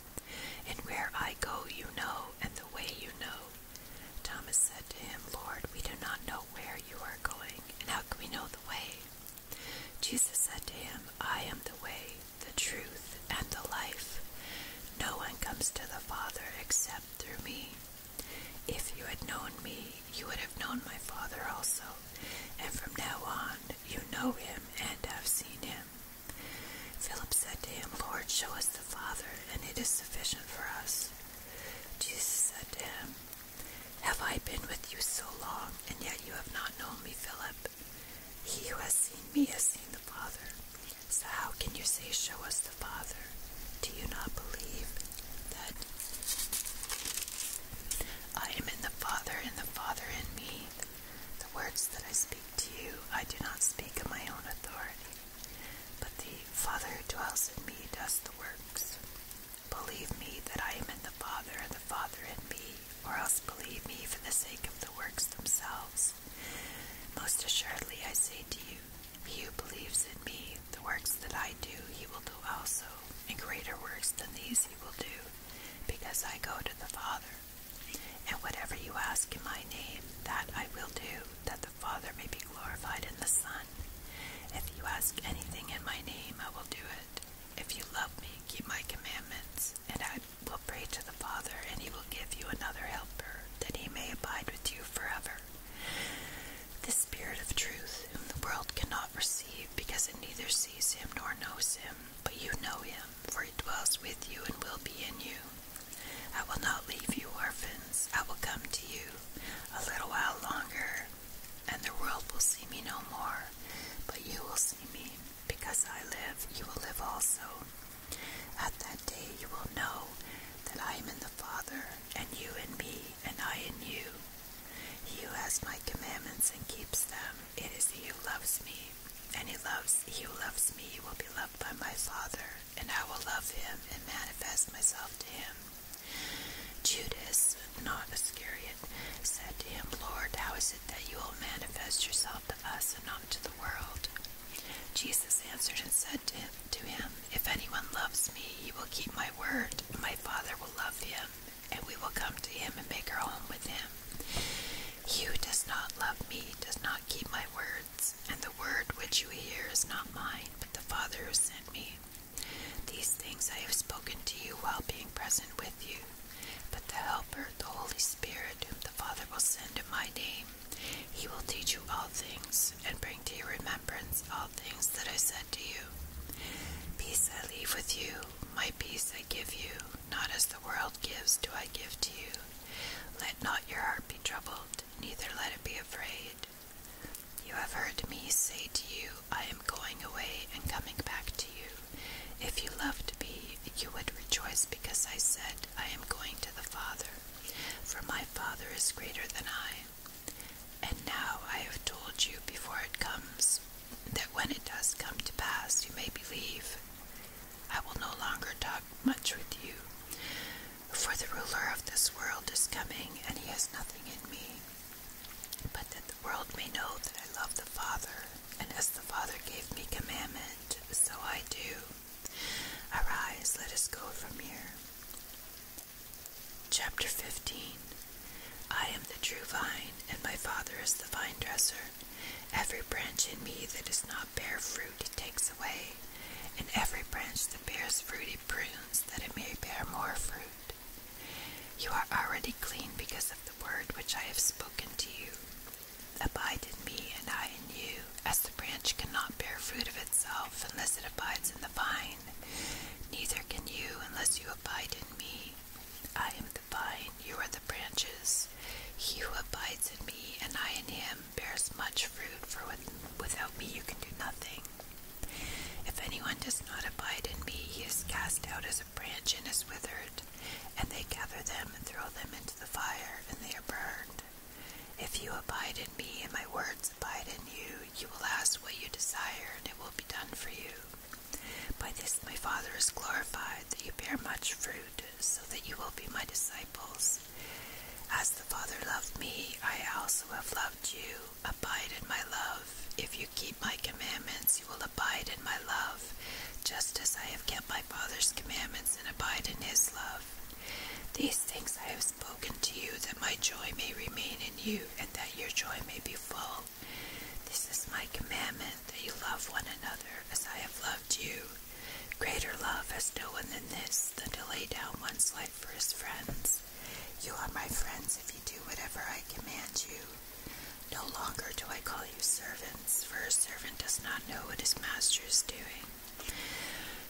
A: Show us the Father, and it is sufficient for us. Jesus said to him, Have I been with you so long, and yet you have not known me, Philip? He who has seen me has seen the Father. So how can you say, Show us the Father? Do you not believe that I am in the Father, and the Father in me? The words that I speak to you, I do not speak of my own authority, but the Father who dwells in me does the works. Believe me that I am in the Father, and the Father in me, or else believe me for the sake of the works themselves. Most assuredly I say to you, he who believes in me, the works that I do, he will do also, and greater works than these he will do, because I go to the Father. And whatever you ask in my name, that I will do, that the Father may be glorified in the Son. If you ask anything in my name, I will do it. If you love me, keep my commandments, and I will pray to the Father, and he will give you another helper, that he may abide with you forever. The Spirit of truth, whom the world cannot receive, because it neither sees him nor knows him, but you know him, for he dwells with you and will be in you. I will not leave you orphans. I will come to you. A little while longer, and the world will see me no more, but you will see me. Because I live, you will live also. At that day you will know that I am in the Father, and you in me, and I in you. He who has my commandments and keeps them, it is he who loves me. And he who loves me will be loved by my Father, and I will love him and manifest myself to him. Judas, not Iscariot, said to him, Lord, how is it that you will manifest yourself to us and not to the world? Jesus answered and said to him, If anyone loves me, he will keep my word. My Father will love him, and we will come to him and make our home with him. He who does not love me does not keep my words, and the word which you hear is not mine, but the Father who sent me. These things I have spoken to you while being present with you. But the Helper, the Holy Spirit, whom the Father will send in my name, he will teach you all things, and bring to your remembrance all things that I said to you. Peace I leave with you, my peace I give you, not as the world gives do I give to you. Let not your heart be troubled, neither let it be afraid. You have heard me say to you, I am going away and coming back to you. If you loved me, you would rejoice because I said, I am going to the Father, for my Father is greater than I. And now I have told you before it comes, that when it does come to pass, you may believe. I will no longer talk much with you, for the ruler of this world is coming, and he has nothing in me. But that the world may know that I love the Father, and as the Father gave me commandment, so I do. Arise, let us go from here. Chapter 15. I am the true vine, and my Father is the vine dresser. Every branch in me that does not bear fruit he takes away, and every branch that bears fruit he prunes, that it may bear more fruit. You are already clean because of the word which I have spoken to you. Abide in me, and I in you, as the branch cannot bear fruit of itself unless it abides in the vine. Neither can you unless you abide in me. I am the vine, you are the branches. He who abides in me, and I in him, bears much fruit, for without me you can do nothing. If anyone does not abide in me, he is cast out as a branch and is withered, and they gather them and throw them into the fire, and they are burned. If you abide in me, and my words abide in you, you will ask what you desire, and it will be done for you. By this my Father is glorified, that you bear much fruit, so that you will be my disciples. As the Father loved me, I also have loved you. Abide in my love. If you keep my commandments, you will abide in my love, just as I have kept my Father's commandments and abide in his love. These things I have spoken to you, that my joy may remain in you, and that your joy may be full. This is my commandment, that you love one another as I have loved you. Greater love has no one than this, than to lay down one's life for his friends. You are my friends if you do whatever I command you. No longer do I call you servants, for a servant does not know what his master is doing.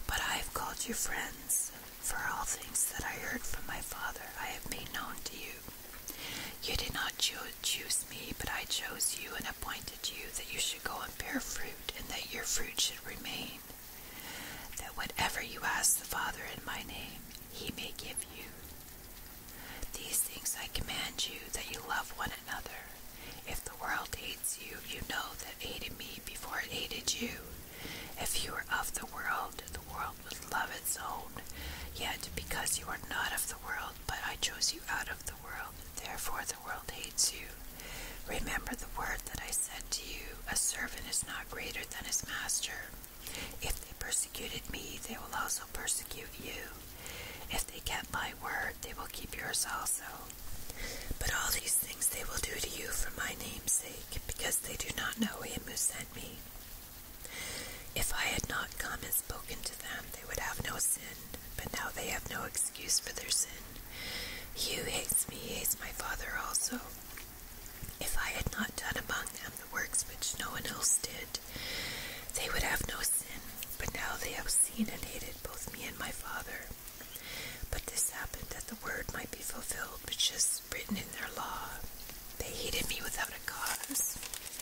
A: But I have called you friends, for all things that I heard from my Father I have made known to you. You did not choose me, but I chose you and appointed you that you should go and bear fruit, and that your fruit should remain, that whatever you ask the Father in my name, he may give you. These things I command you, that you love one another. If the world hates you, you know that it hated me before it hated you. If you were of the world would love its own. Yet because you are not of the world, but I chose you out of the world, therefore the world hates you. Remember the word that I said to you, a servant is not greater than his master. If they persecuted me, they will also persecute you. If they kept my word, they will keep yours also. But all these things they will do to you for my name's sake, because they do not know him who sent me. If I had not come and spoken to them, they would have no sin, but now they have no excuse for their sin. He who hates me hates my Father also. If I had not done among them the works which no one else did, they would have no sin, but now they have seen and hated both me and my Father. But this happened that the word might be fulfilled, which is written in their law. They hated me without a cause.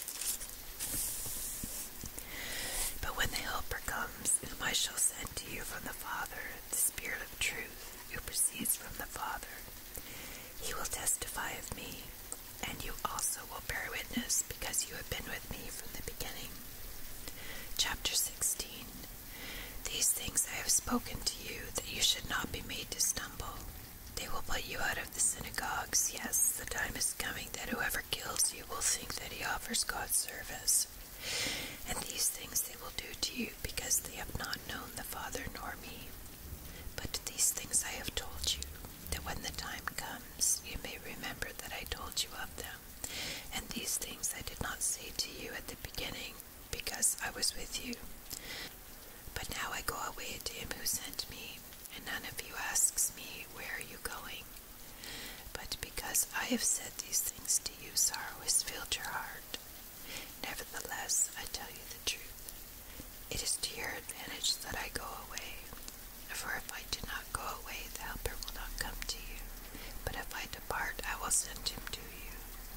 A: But when the Helper comes, whom I shall send to you from the Father, the Spirit of truth, who proceeds from the Father, he will testify of me, and you also will bear witness, because you have been with me from the beginning. Chapter 16. These things I have spoken to you, that you should not be made to stumble. They will put you out of the synagogues. Yes, the time is coming that whoever kills you will think that he offers God service. And these things they will do to you, because they have not known the Father nor me. But these things I have told you, that when the time comes, you may remember that I told you of them. And these things I did not say to you at the beginning, because I was with you. But now I go away to him who sent me, and none of you asks me, where are you going? But because I have said these things to you, sorrow has filled your heart. Nevertheless, I tell you the truth. It is to your advantage that I go away. For if I do not go away, the Helper will not come to you. But if I depart, I will send him to you.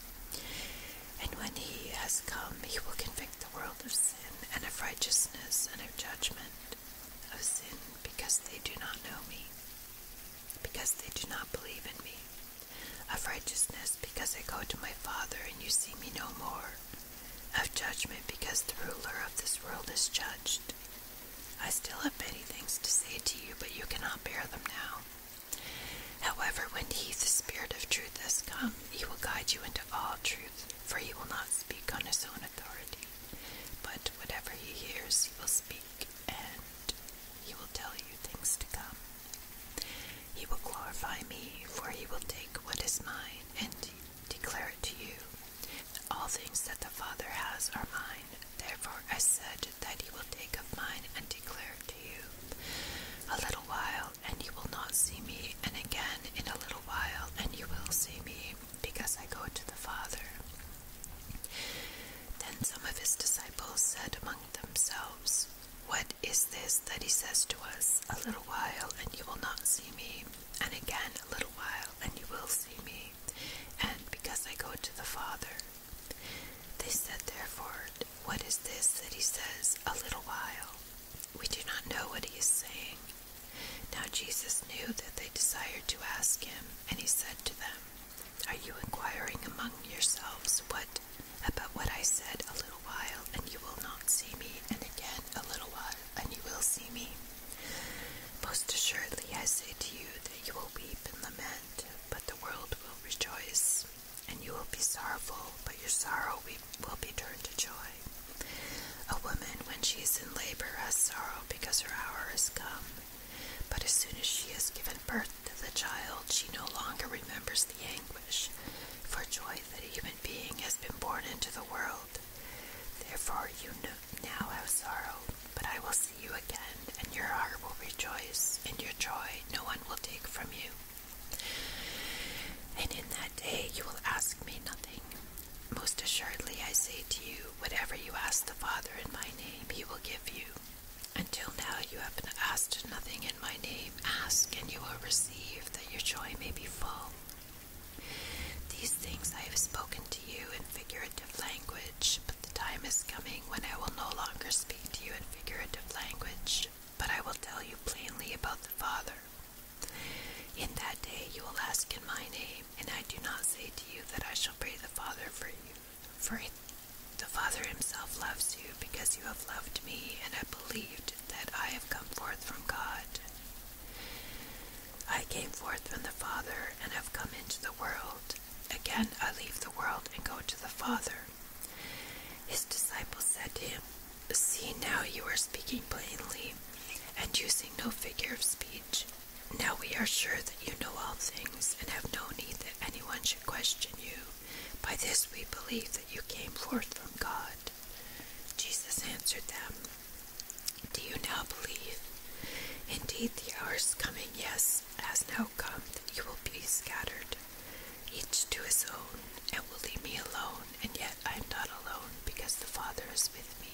A: And when he has come, he will convict the world of sin, and of righteousness, and of judgment. Of sin, because they do not know me, because they do not believe in me. Of righteousness, because I go to my Father, and you see me no more. Of judgment, because the ruler of this world is judged. I still have many things to say to you, but you cannot bear them now. However, when he, the Spirit of truth, has come, he will guide you into all truth, for he will not speak on his own authority, but whatever he hears he will speak, and he will tell you things to come. He will glorify me, for he will take what is mine and declare it to you. All things that the Father has are mine. Therefore I said that he will take of mine and declare it to you. A little while, and you will not see me, and again in a little while, and you will see me, because I go to the Father. Then some of his disciples said among themselves, what is this that he says to us, a little while, and you will not see me, and again a little while, and you will see me, and because I go to the Father? They said therefore, what is this that he says, a little while? We do not know what he is saying. Now Jesus knew that they desired to ask him, and he said to them, are you inquiring among yourselves about what I said, a little while, and you will not see me, and again a little while, and you will see me? Most assuredly I say to you that you will weep and lament, but the world will rejoice. And you will be sorrowful, but your sorrow will be turned to joy. A woman, when she is in labor, has sorrow because her hour is come. But as soon as she has given birth to the child, she no longer remembers the anguish for joy that a human being has been born into the world. Therefore you now have sorrow, but I will see you again, and your heart will rejoice, and your joy no one will take from you. And in that day you will ask me nothing. Most assuredly I say to you, whatever you ask the Father in my name, he will give you. Until now you have asked nothing in my name, ask and you will receive, that your joy may be full. These things I have spoken to you in figurative language, but the time is coming when I will no longer speak to you in figurative language, but I will tell you plainly about the Father. In that day you will ask in my name, and I do not say to you that I shall pray the Father for you. For the Father himself loves you, because you have loved me, and have believed that I have come forth from God. I came forth from the Father, and have come into the world. Again I leave the world and go to the Father. His disciples said to him, See, now you are speaking plainly, and using no figure of speech. Now we are sure that you know all things, and have no need that anyone should question you. By this we believe that you came forth from God. Jesus answered them, Do you now believe? Indeed, the hour is coming, yes, has now come, that you will be scattered, each to his own, and will leave me alone, and yet I am not alone, because the Father is with me.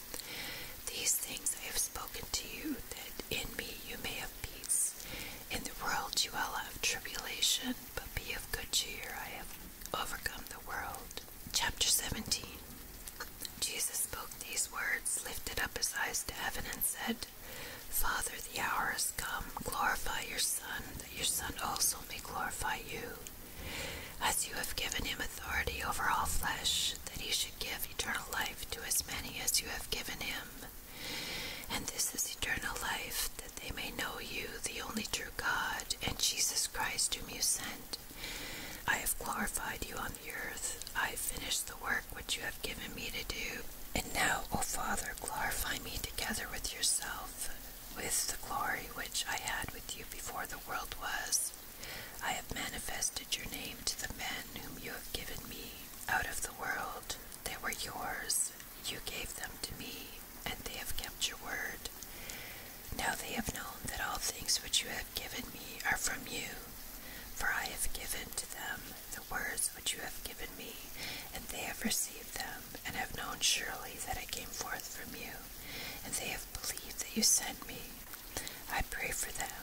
A: These things I have spoken to you, that in me you may have peace. In the world you will have tribulation, but be of good cheer, I have overcome the world. Chapter 17. Jesus spoke these words, lifted up his eyes to heaven, and said, Father, the hour has come. Glorify your Son, that your Son also may glorify you. As you have given him authority over all flesh, that he should give eternal life to as many as you have given him. And this is eternal life, that they may know you, the only true God, and Jesus Christ whom you sent. I have glorified you on the earth. I have finished the work which you have given me to do. And now, O Father, glorify me together with yourself, with the glory which I had with you before the world was. I have manifested your name to the men whom you have given me out of the world. They were yours. You gave them to me, and they have kept your word. Now they have known that all things which you have given me are from you. For I have given to them the words which you have given me, and they have received them, and have known surely that I came forth from you, and they have believed that you sent me. I pray for them.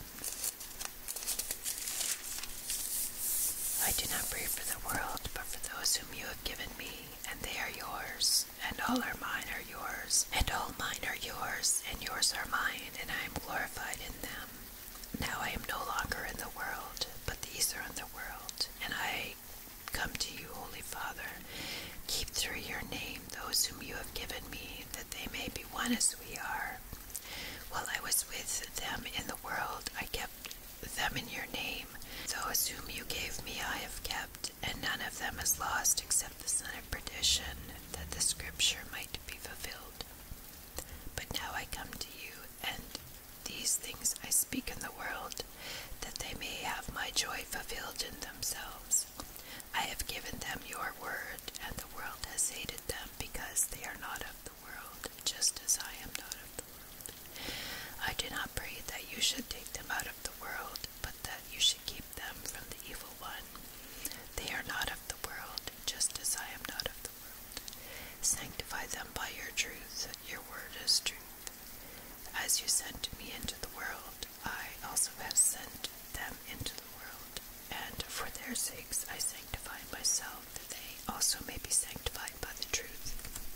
A: I do not pray for the world, but for those whom you have given me, and they are yours, and all are mine are yours, and all mine are yours, and yours are mine, and I am glorified in them. Now I am no longer in the world, but these are in the world, and I come to you, Holy Father. Keep through your name those whom you have given me, that they may be one as we are. While I was with them in the world, I kept them in your name. Those whom you gave me I have kept, and none of them is lost except the son of perdition, that the scripture might be fulfilled. But now I come to you, and these things I speak in the world, that they may have my joy fulfilled in themselves. I have given them your word, and the world has hated them, because they are not of the world, just as I am not of the world. I do not pray that you should take them out of the world, but that you should keep them from the evil one. They are not of the world, just as I am not of the world. Sanctify them by your truth. Your word is truth. As you sent me into the world, I also have sent them into the world. And for their sakes I sanctify myself, that they also may be sanctified by the truth.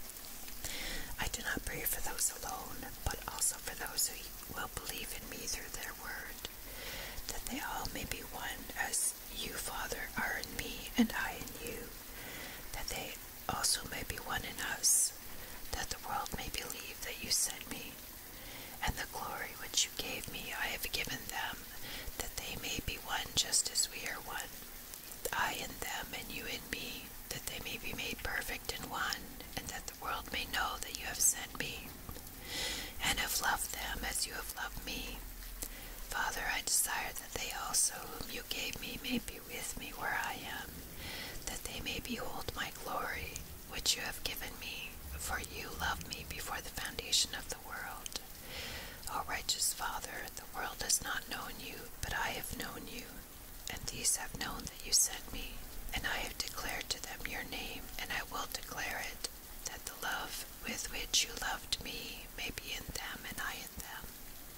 A: I do not pray for those alone, but also for those who will believe in me through their word, that they all may be one, as you, Father, are in me, and I in you, that they also may be one in us, that the world may believe that you sent me. And the glory which you gave me I have given them, that they may be one just as we are one. I in them, and you in me, that they may be made perfect in one, and that the world may know that you have sent me, and have loved them as you have loved me. Father, I desire that they also, whom you gave me, may be with me where I am, that they may behold my glory, which you have given me, for you loved me before the foundation of the world. O righteous Father, the world has not known you, but I have known you, and these have known that you sent me, and I have declared to them your name, and I will declare it, that the love with which you loved me may be in them and I in them.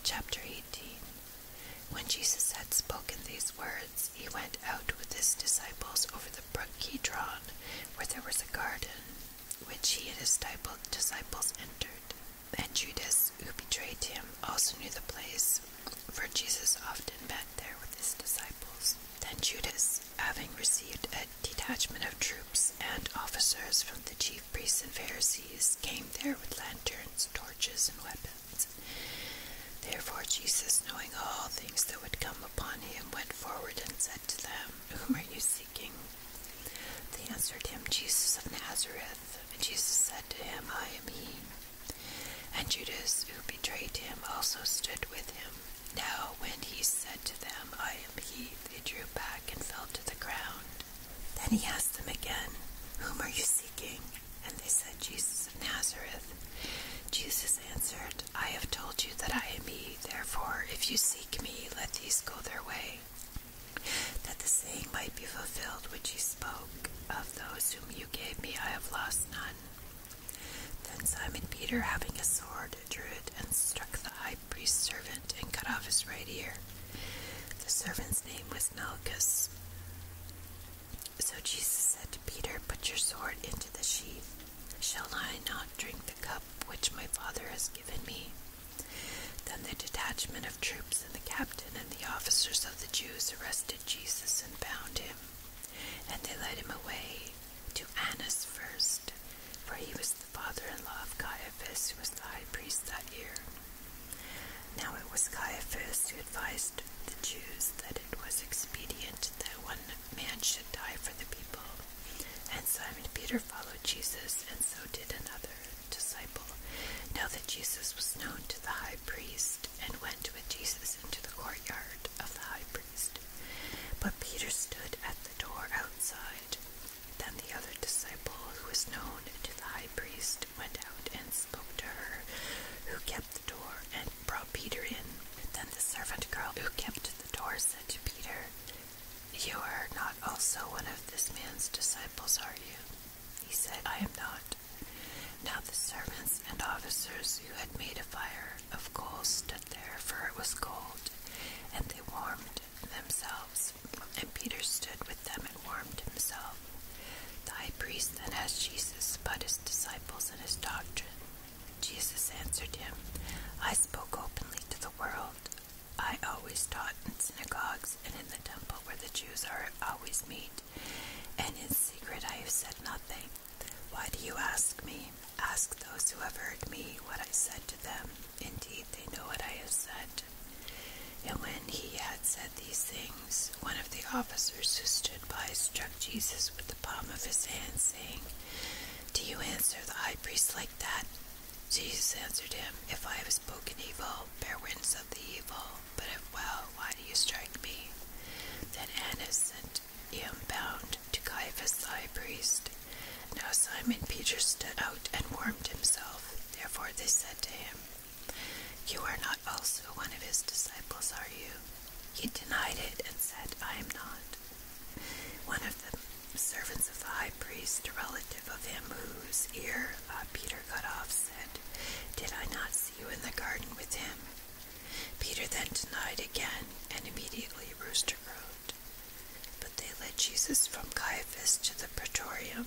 A: Chapter 18. When Jesus had spoken these words, he went out with his disciples over the brook Kidron, where there was a garden, which he and his disciples entered. And Judas, who betrayed him, also knew the place, for Jesus often met there with his disciples. Then Judas, having received a detachment of troops and officers from the chief priests and Pharisees, came there with lanterns, torches, and weapons. Therefore Jesus, knowing all things that would come upon him, went forward and said to them, "Whom are you seeking?" They answered him, "Jesus of Nazareth." And Jesus said to him, "I am he." And Judas, who betrayed him, also stood with him. Now when he said to them, "I am he," they drew back and fell to the ground. Then he asked them again, "Whom are you seeking?" And they said, "Jesus of Nazareth." Jesus answered, "I have told you that I am he. Therefore, if you seek me, let these go their way, that the saying might be fulfilled which he spoke, of those whom you gave me I have lost none. Then Simon Peter, having a sword, drew it and struck the high priest's servant and cut off his right ear. The servant's name was Malchus. So Jesus said to Peter, "Put your sword into the sheath. Shall I not drink the cup which my Father has given me?" Then the detachment of troops and the captain and the officers of the Jews arrested Jesus and bound him. And they led him away to Annas first, for he was the father-in-law of Caiaphas, who was the high priest that year. Now it was Caiaphas who advised the Jews that it was expedient that one man should die for the people. And Simon Peter followed Jesus, and so did another disciple. Now that Jesus was known to the high priest, and went with Jesus into the courtyard of the high priest. But Peter stood at the door outside. Then the other disciple, who was known to the high priest, went out and spoke to her who kept the door, and brought Peter in. Then the servant girl who kept the door said to Peter, "You are not also one of this man's disciples, are you?" He said, "I am not." Now the servants and officers who had made a fire of coals stood there, for it was cold, and they warmed themselves. And Peter stood with them and warmed himself. The high priest then asked Jesus about his disciples and his doctrine. Jesus answered him, "I spoke openly to the world. I always taught in synagogues and in the temple where the Jews always meet, and in secret I have said nothing. Why do you ask me? Ask those who have heard me what I said to them. Indeed, they know what I have said." And when he had said these things, one of the officers who stood by struck Jesus with the palm of his hand, saying, "Do you answer the high priest like that?" Jesus answered him, "If I have spoken evil, bear witness of the evil. But if well, why do you strike me?" Then Annas sent him bound to Caiaphas the high priest. Now Simon Peter stood out and warmed himself. Therefore they said to him, "You are not also one of his disciples, are you?" He denied it and said, "I am not." One of the servants of the high priest, a relative of him whose ear Peter cut off, said, "Did I not see you in the garden with him?" Peter then denied again, and immediately a rooster crowed. But they led Jesus from Caiaphas to the praetorium.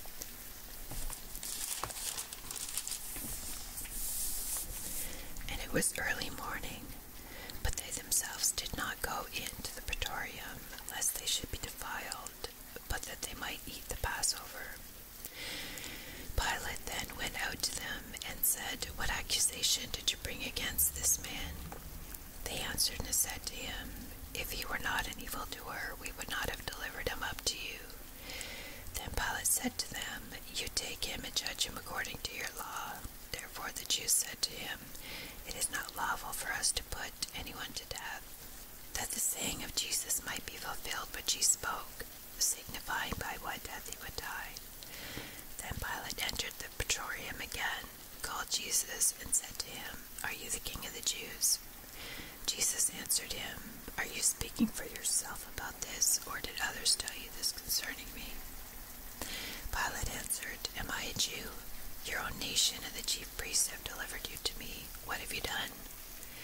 A: And it was early morning, but they themselves did not go into the praetorium, lest they should be defiled, but that they might eat the Passover. Pilate then went out to them and said, "What accusation did you bring against this man?" They answered and said to him, "If he were not an evildoer, we would not have delivered him up to you." Then Pilate said to them, "You take him and judge him according to your law." Therefore the Jews said to him, "It is not lawful for us to put anyone to death," that the saying of Jesus might be fulfilled which he spoke, signifying by what death he would die. Then Pilate entered the praetorium again, called Jesus, and said to him, "Are you the king of the Jews?" Jesus answered him, "Are you speaking for yourself about this, or did others tell you this concerning me?" Pilate answered, "Am I a Jew? Your own nation and the chief priests have delivered you to me. What have you done?"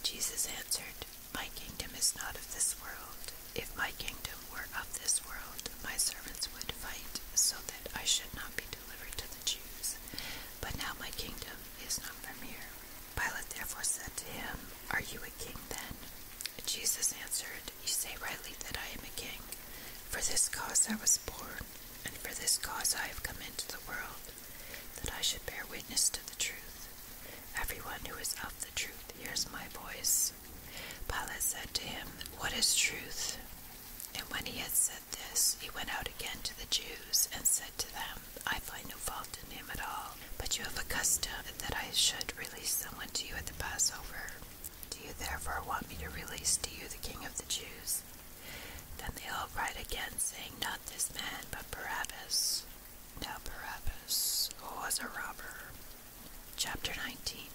A: Jesus answered, My kingdom is not of this world. If my kingdom were of this world, my servants would fight so that I should not be delivered to the Jews. But now my kingdom is not from here. Pilate therefore said to him, Are you a king then? Jesus answered, You say rightly that I am a king. For this cause I was born, and for this cause I have come into the world, that I should bear witness to the truth. Everyone who is of the truth hears my voice. Pilate said to him, What is truth? And when he had said this, he went out again to the Jews, and said to them, I find no fault in him at all, but you have a custom that I should release someone to you at the Passover. Do you therefore want me to release to you the King of the Jews? Then they all cried again, saying, Not this man, but Barabbas. Now Barabbas was a robber. Chapter 19.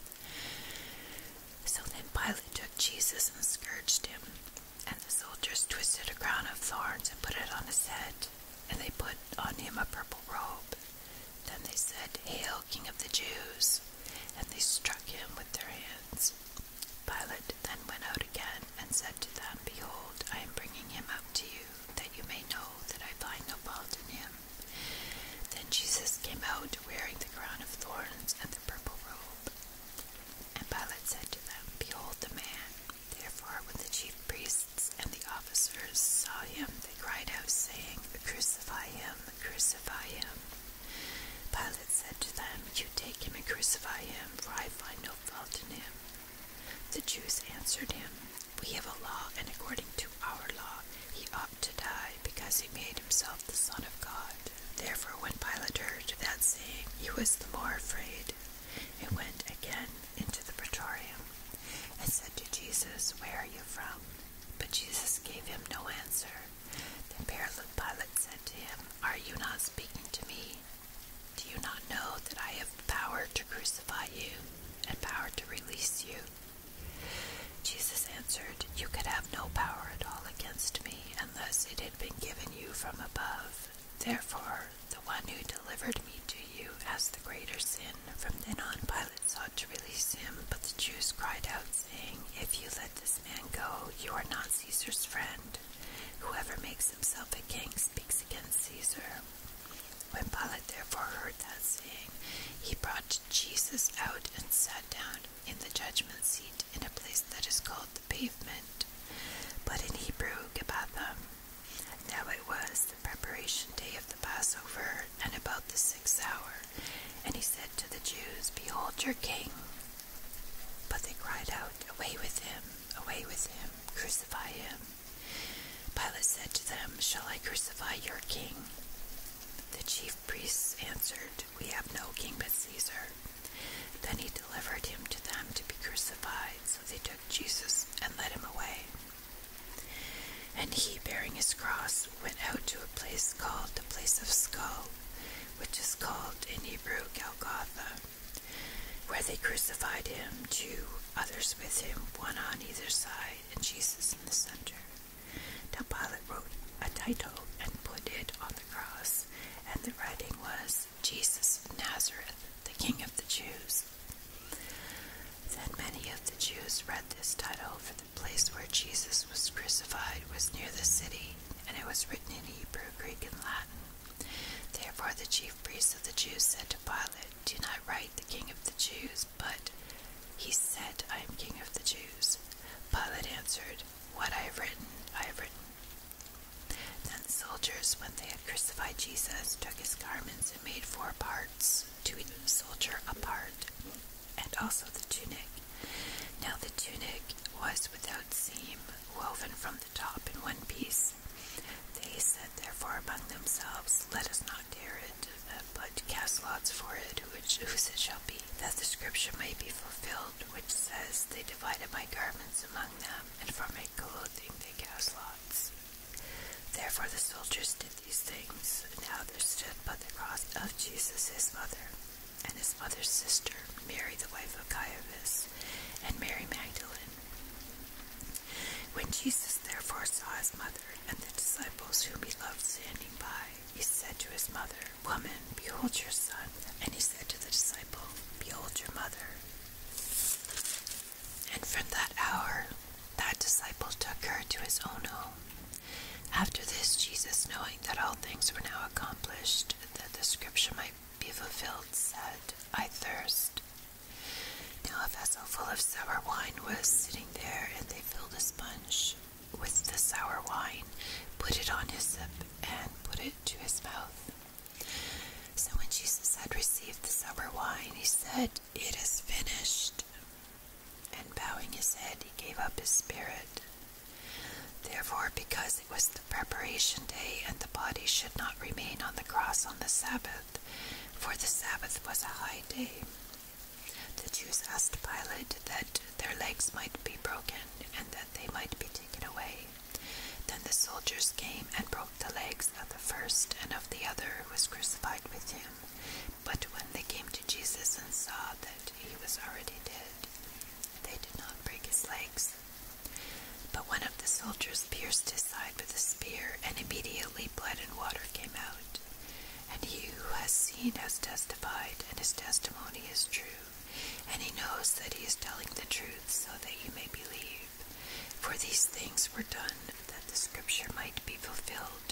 A: So then Pilate took Jesus and scourged him, and the soldiers twisted a crown of thorns and put it on his head, and they put on him a purple robe. Then they said, Hail, King of the Jews! And they struck him with their hands. Pilate then went out again and said to them, Behold, I am bringing him out to you, that you may know that I find no fault in him. Then Jesus came out wearing the crown of thorns and the purple robe. And Pilate said to them, Behold the man. Therefore, when the chief priests and the officers saw him, they cried out, saying, Crucify him, crucify him. Pilate said to them, You take him and crucify him, for I find no fault in him. The Jews answered him, We have a law, and according to our law he ought to die, because he made himself the Son of God. Therefore when Pilate heard that saying, he was the more afraid, and went again into the praetorium, and said to Jesus, Where are you from? But Jesus gave him no answer. Then Pilate said to him, Are you not speaking to me? Do you not know that I have power to crucify you, and power to release you? Jesus answered, You could have no power at all against me, unless it had been given you from above. Therefore, the one who delivered me to you has the greater sin. From then on, Pilate sought to release him, but the Jews cried out, saying, If you let this man go, you are not Caesar's friend. Whoever makes himself a king speaks against Caesar. When Pilate therefore heard that saying, he brought Jesus out and sat down in the judgment seat in a place that is called the Pavement, but in Hebrew, Gabbatha. Now it was the preparation day of the Passover, and about the 6th hour. And he said to the Jews, Behold your king. But they cried out, Away with him, crucify him. Pilate said to them, Shall I crucify your king? The chief priests answered, We have no king but Caesar. Then he delivered him to them to be crucified. So they took Jesus and led him away. And he, bearing his cross, went out to a place called the Place of Skull, which is called in Hebrew Golgotha, where they crucified him, 2 others with him, one on either side, and Jesus in the center. Now Pilate wrote a title and put it on the cross, and the writing was, Jesus of Nazareth, the King of the Jews. Then many of the Jews read this title, for the place where Jesus was crucified was near the city, and it was written in Hebrew, Greek, and Latin. Therefore the chief priests of the Jews said to Pilate, Do not write the King of the Jews, but he said, I am King of the Jews. Pilate answered, What I have written, I have written. Then the soldiers, when they had crucified Jesus, took his garments and made 4 parts, to each soldier a part, and also the tunic. Now the tunic was without seam, woven from the top in one piece. They said therefore among themselves, Let us not tear it, but cast lots for it, whose it shall be, that the scripture may be fulfilled, which says, They divided my garments among them, and for my clothing they cast lots. Therefore the soldiers did these things. Now there stood by the cross of Jesus his mother, and his mother's sister, Mary the wife of Caiaphas, and Mary Magdalene. When Jesus therefore saw his mother and the disciples whom he loved standing by, he said to his mother, Woman, behold your son. And he said to the disciple, Behold your mother. And from that hour, that disciple took her to his own home. After this, Jesus, knowing that all things were now accomplished, that the scripture might be fulfilled, said, I thirst. Now a vessel full of sour wine was sitting there, and they filled a sponge with the sour wine, put it on hyssop, and put it to his mouth. So when Jesus had received the sour wine, he said, It is finished. And bowing his head, he gave up his spirit. Therefore, because it was the preparation day, and the body should not remain on the cross on the Sabbath, for the Sabbath was a high day, the Jews asked Pilate that their legs might be broken, and that they might be taken away. Then the soldiers came and broke the legs of the first and of the other who was crucified with him. But when they came to Jesus and saw that he was already dead, they did not break his legs. But one of the soldiers pierced his side with a spear, and immediately blood and water came out. And he who has seen has testified, and his testimony is true. And he knows that he is telling the truth, so that you may believe. For these things were done, that the scripture might be fulfilled.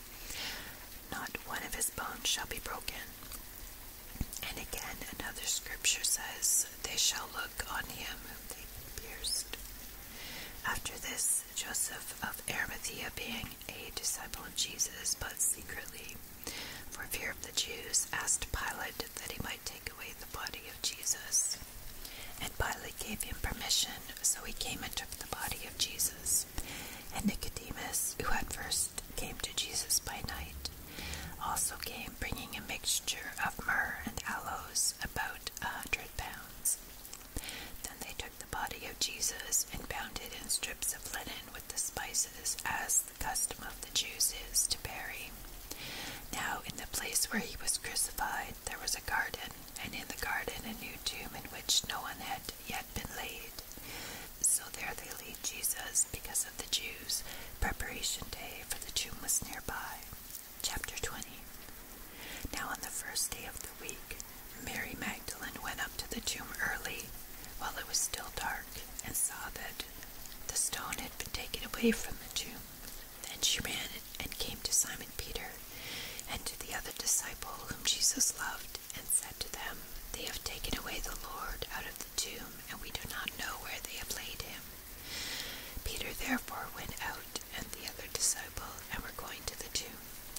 A: Not one of his bones shall be broken. And again another scripture says, They shall look on him whom they pierced. After this, Joseph of Arimathea, being a disciple of Jesus, but secretly, for fear of the Jews, asked Pilate that he might take away the body of Jesus. And Pilate gave him permission, so he came and took the body of Jesus. And Nicodemus, who at first came to Jesus by night, also came, bringing a mixture of myrrh and aloes, about 100 pounds. Then they took the body of Jesus and bound it in strips of linen with the spices, as the custom of the Jews is to bury. Now in the place where he was crucified there was a garden, and in the garden a new tomb in which no one had yet been laid. So there they laid Jesus because of the Jews' preparation day, for the tomb was nearby. Chapter 20. Now on the first day of the week, Mary Magdalene went up to the tomb early, while it was still dark, and saw that the stone had been taken away from the tomb. Then she ran and came to Simon Peter and to the other disciple whom Jesus loved, and said to them, They have taken away the Lord out of the tomb, and we do not know where they have laid him. Peter therefore went out, and the other disciple, and were going to the tomb.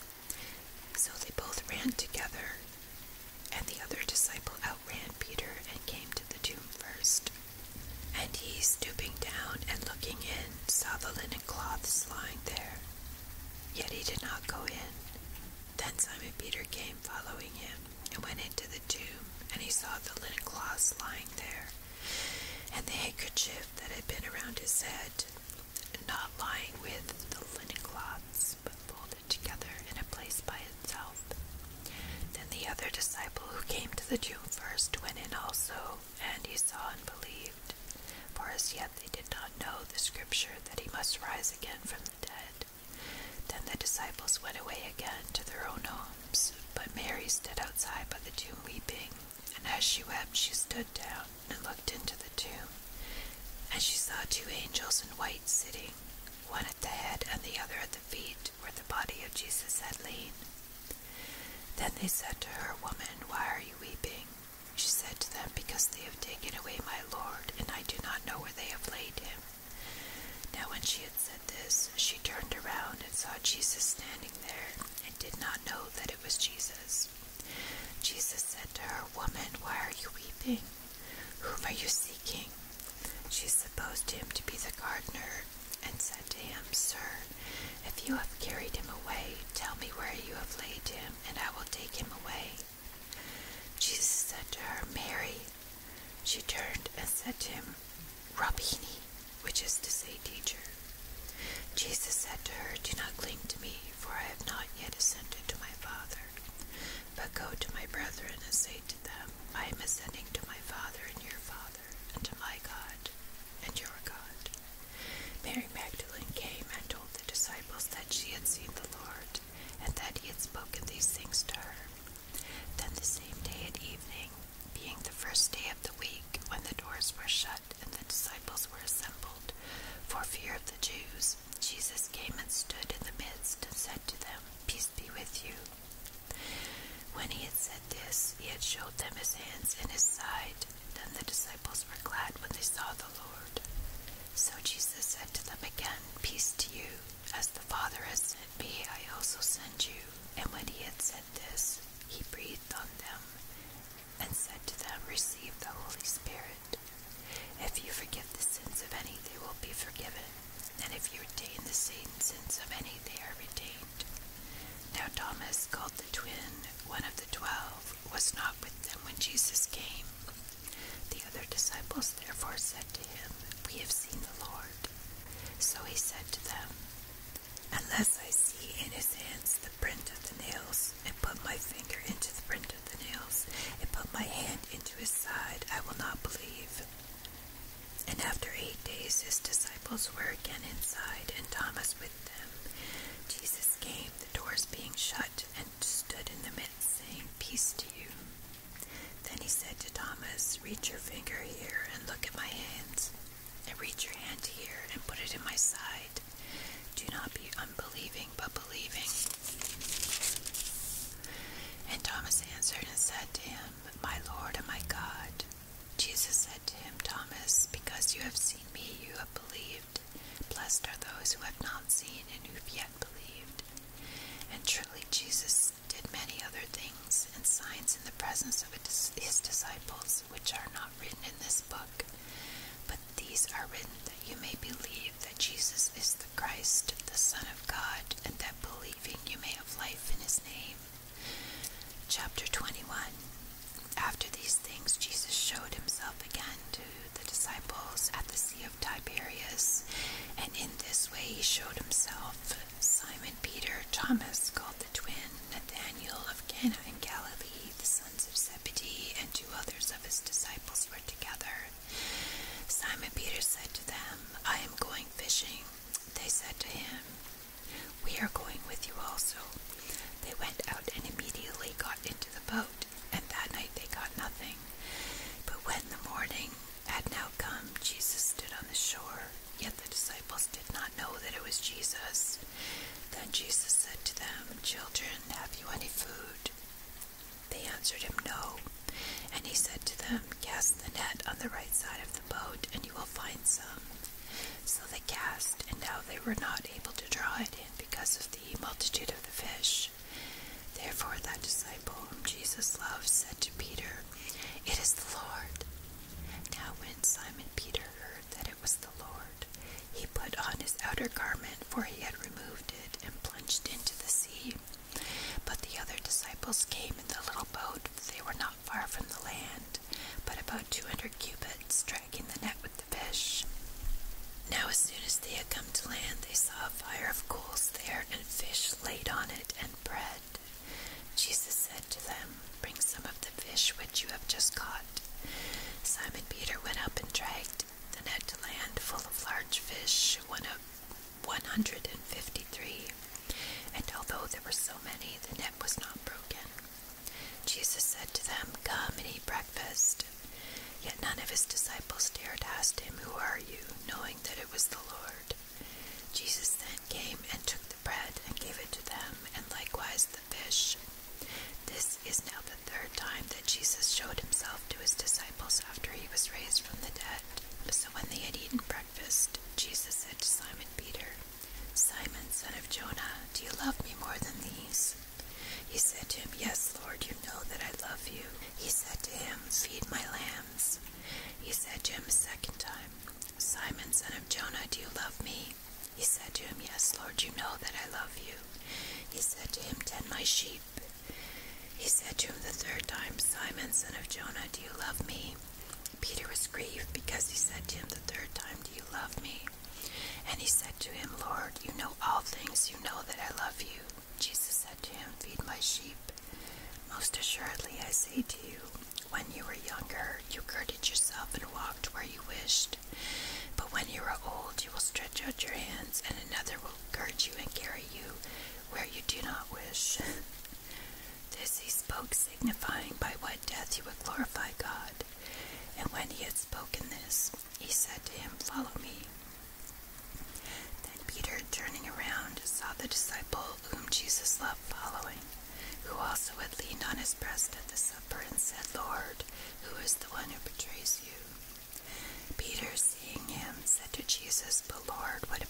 A: So they both ran together, and the other disciple outran Peter, and came to the tomb first. And he, stooping down and looking in, saw the linen cloths lying there, yet he did not go in. Then Simon Peter came following him, and went into the tomb, and he saw the linen cloths lying there, and the handkerchief that had been around his head, not lying with the linen cloths, but folded together in a place by itself. Then the other disciple who came to the tomb first went in also, and he saw and believed, for as yet they did not know the scripture that he must rise again from the dead. Then the disciples went away again to their own homes, but Mary stood outside by the tomb weeping, and as she wept she stood down and looked into the tomb, and she saw two angels in white sitting, one at the head and the other at the feet, where the body of Jesus had lain. Then they said to her, Woman, why are you weeping? She said to them, Because they have taken away my Lord, and I do not know where they have laid him. Now when she had said this, she turned around and saw Jesus standing there, and did not know that it was Jesus. Jesus said to her, Woman, why are you weeping? Whom are you seeking? She supposed him to be the gardener, and said to him, Sir, if you have carried him away, tell me where you have laid him, and I will take him away. Jesus said to her, Mary. She turned and said to him, Rabbini, which is to say, Teacher. Jesus said to her, Do not cling to me, for I have not yet ascended to my Father. But go to my brethren and say to them, I am ascending to my Father and your Father, and to my God and your God. Mary Magdalene came and told the disciples that she had seen the Lord, and that he had spoken these things to her. Then the same day at evening, being the first day of the week, when the doors were shut and the disciples were the Jews. Jesus came and stood in the midst and said to them, "Peace be with you." When he had said this, he had showed them his hands and his side. Then the disciples were glad when they saw the Lord. So Jesus said to them again, "Peace to you. As the Father has sent me, I also send you." And when he had said this, he breathed on them and said to them, "Receive the Holy Spirit. If you forgive the sins of any, they will be forgiven. And if you retain the sins of any, they are retained." Now Thomas, called the twin, one of the 12, was not with them when Jesus came. The other disciples therefore said to him, "We have seen the Lord." So he said to them, "Unless I see in his hands the print of the nails, and put my finger into the print of the nails, and put my hand into his side, I will not believe." And after 8 days his disciples were again inside, and Thomas with them. Jesus came, the doors being shut, and stood in the midst, saying, "Peace to you." Then he said to Thomas, "Reach your finger here, and look at my hands, and reach your hand here, and put it in my side. Do not be unbelieving, but believing." And Thomas answered and said to him, "My Lord and my God." Jesus said to him, "Thomas, because you have seen me, you have believed. Blessed are those who have not seen and who have yet believed." And truly Jesus did many other things and signs in the presence of his disciples, which are not written in this book. But these are written that you may believe that Jesus is the Christ, the Son of God, and that believing you may have life in his name. Chapter 21. After these things, Jesus showed himself again to the disciples at the Sea of Tiberias, and in this way he showed himself. Simon Peter, Thomas, called the twin, Nathanael of Cana in Galilee, the sons of Zebedee, and 2 others of his disciples were together. Simon Peter said to them, "I am going fishing." They said to him, "We are going with you also." They went out and immediately got into the boat, and that night they got nothing. But when the morning had now come, Jesus stood on the shore, yet the disciples did not know that it was Jesus. Then Jesus said to them, "Children, have you any food?" They answered him, "No." And he said to them, "Cast the net on the right side of the boat, and you will find some." So they cast, and now they were not able to draw it in because of the multitude of the fish. Therefore that disciple whom Jesus loved said to Peter, "It is the Lord." Now when Simon Peter heard that it was the Lord, he put on his outer garment, for he had removed it, and plunged into the sea. But the other disciples came in the little boat. They were not far from the land, but about 200 cubits, dragging the net with the fish. Now as soon as they had come to land, they saw a fire of coals there, and fish laid on it, and bread. Jesus said to them, "Bring some of the fish which you have just caught." Simon Peter went up and dragged the net to land, full of large fish, 153. And although there were so many, the net was not broken. Jesus said to them, "Come and eat breakfast." Yet none of his disciples dared ask him, "Who are you?" knowing that it was the Lord. Jesus then came and took the bread and gave it to them, and likewise the fish. This is now the 3rd time that Jesus showed himself to his disciples after he was raised from the dead. So when they had eaten breakfast, Jesus said to Simon Peter, "Simon, son of Jonah, do you love me more than these?" He said to him, "Yes, Lord, you know that I love you." He said to him, "Feed my lambs." He said to him a second time, "Simon, son of Jonah, do you love me?" He said to him, "Yes, Lord, you know that I love you." He said to him, "Tend my sheep." He said to him the 3rd time, "Simon, son of Jonah, do you love me?" Peter was grieved because he said to him the 3rd time, "Do you love me?" And he said to him, "Lord, you know all things, you know that I love you." Jesus said to him, "Feed my sheep. Most assuredly I say to you, when you were younger, you girded yourself and walked where you wished. But when you are old, you will stretch out your hands, and another will gird you and carry you where you do not wish." This he spoke, signifying by what death he would glorify God. And when he had spoken this, he said to him, "Follow me." but leaned on his breast at the supper and said, Lord, who is the one who betrays you? Peter, seeing him, said to Jesus, But Lord, what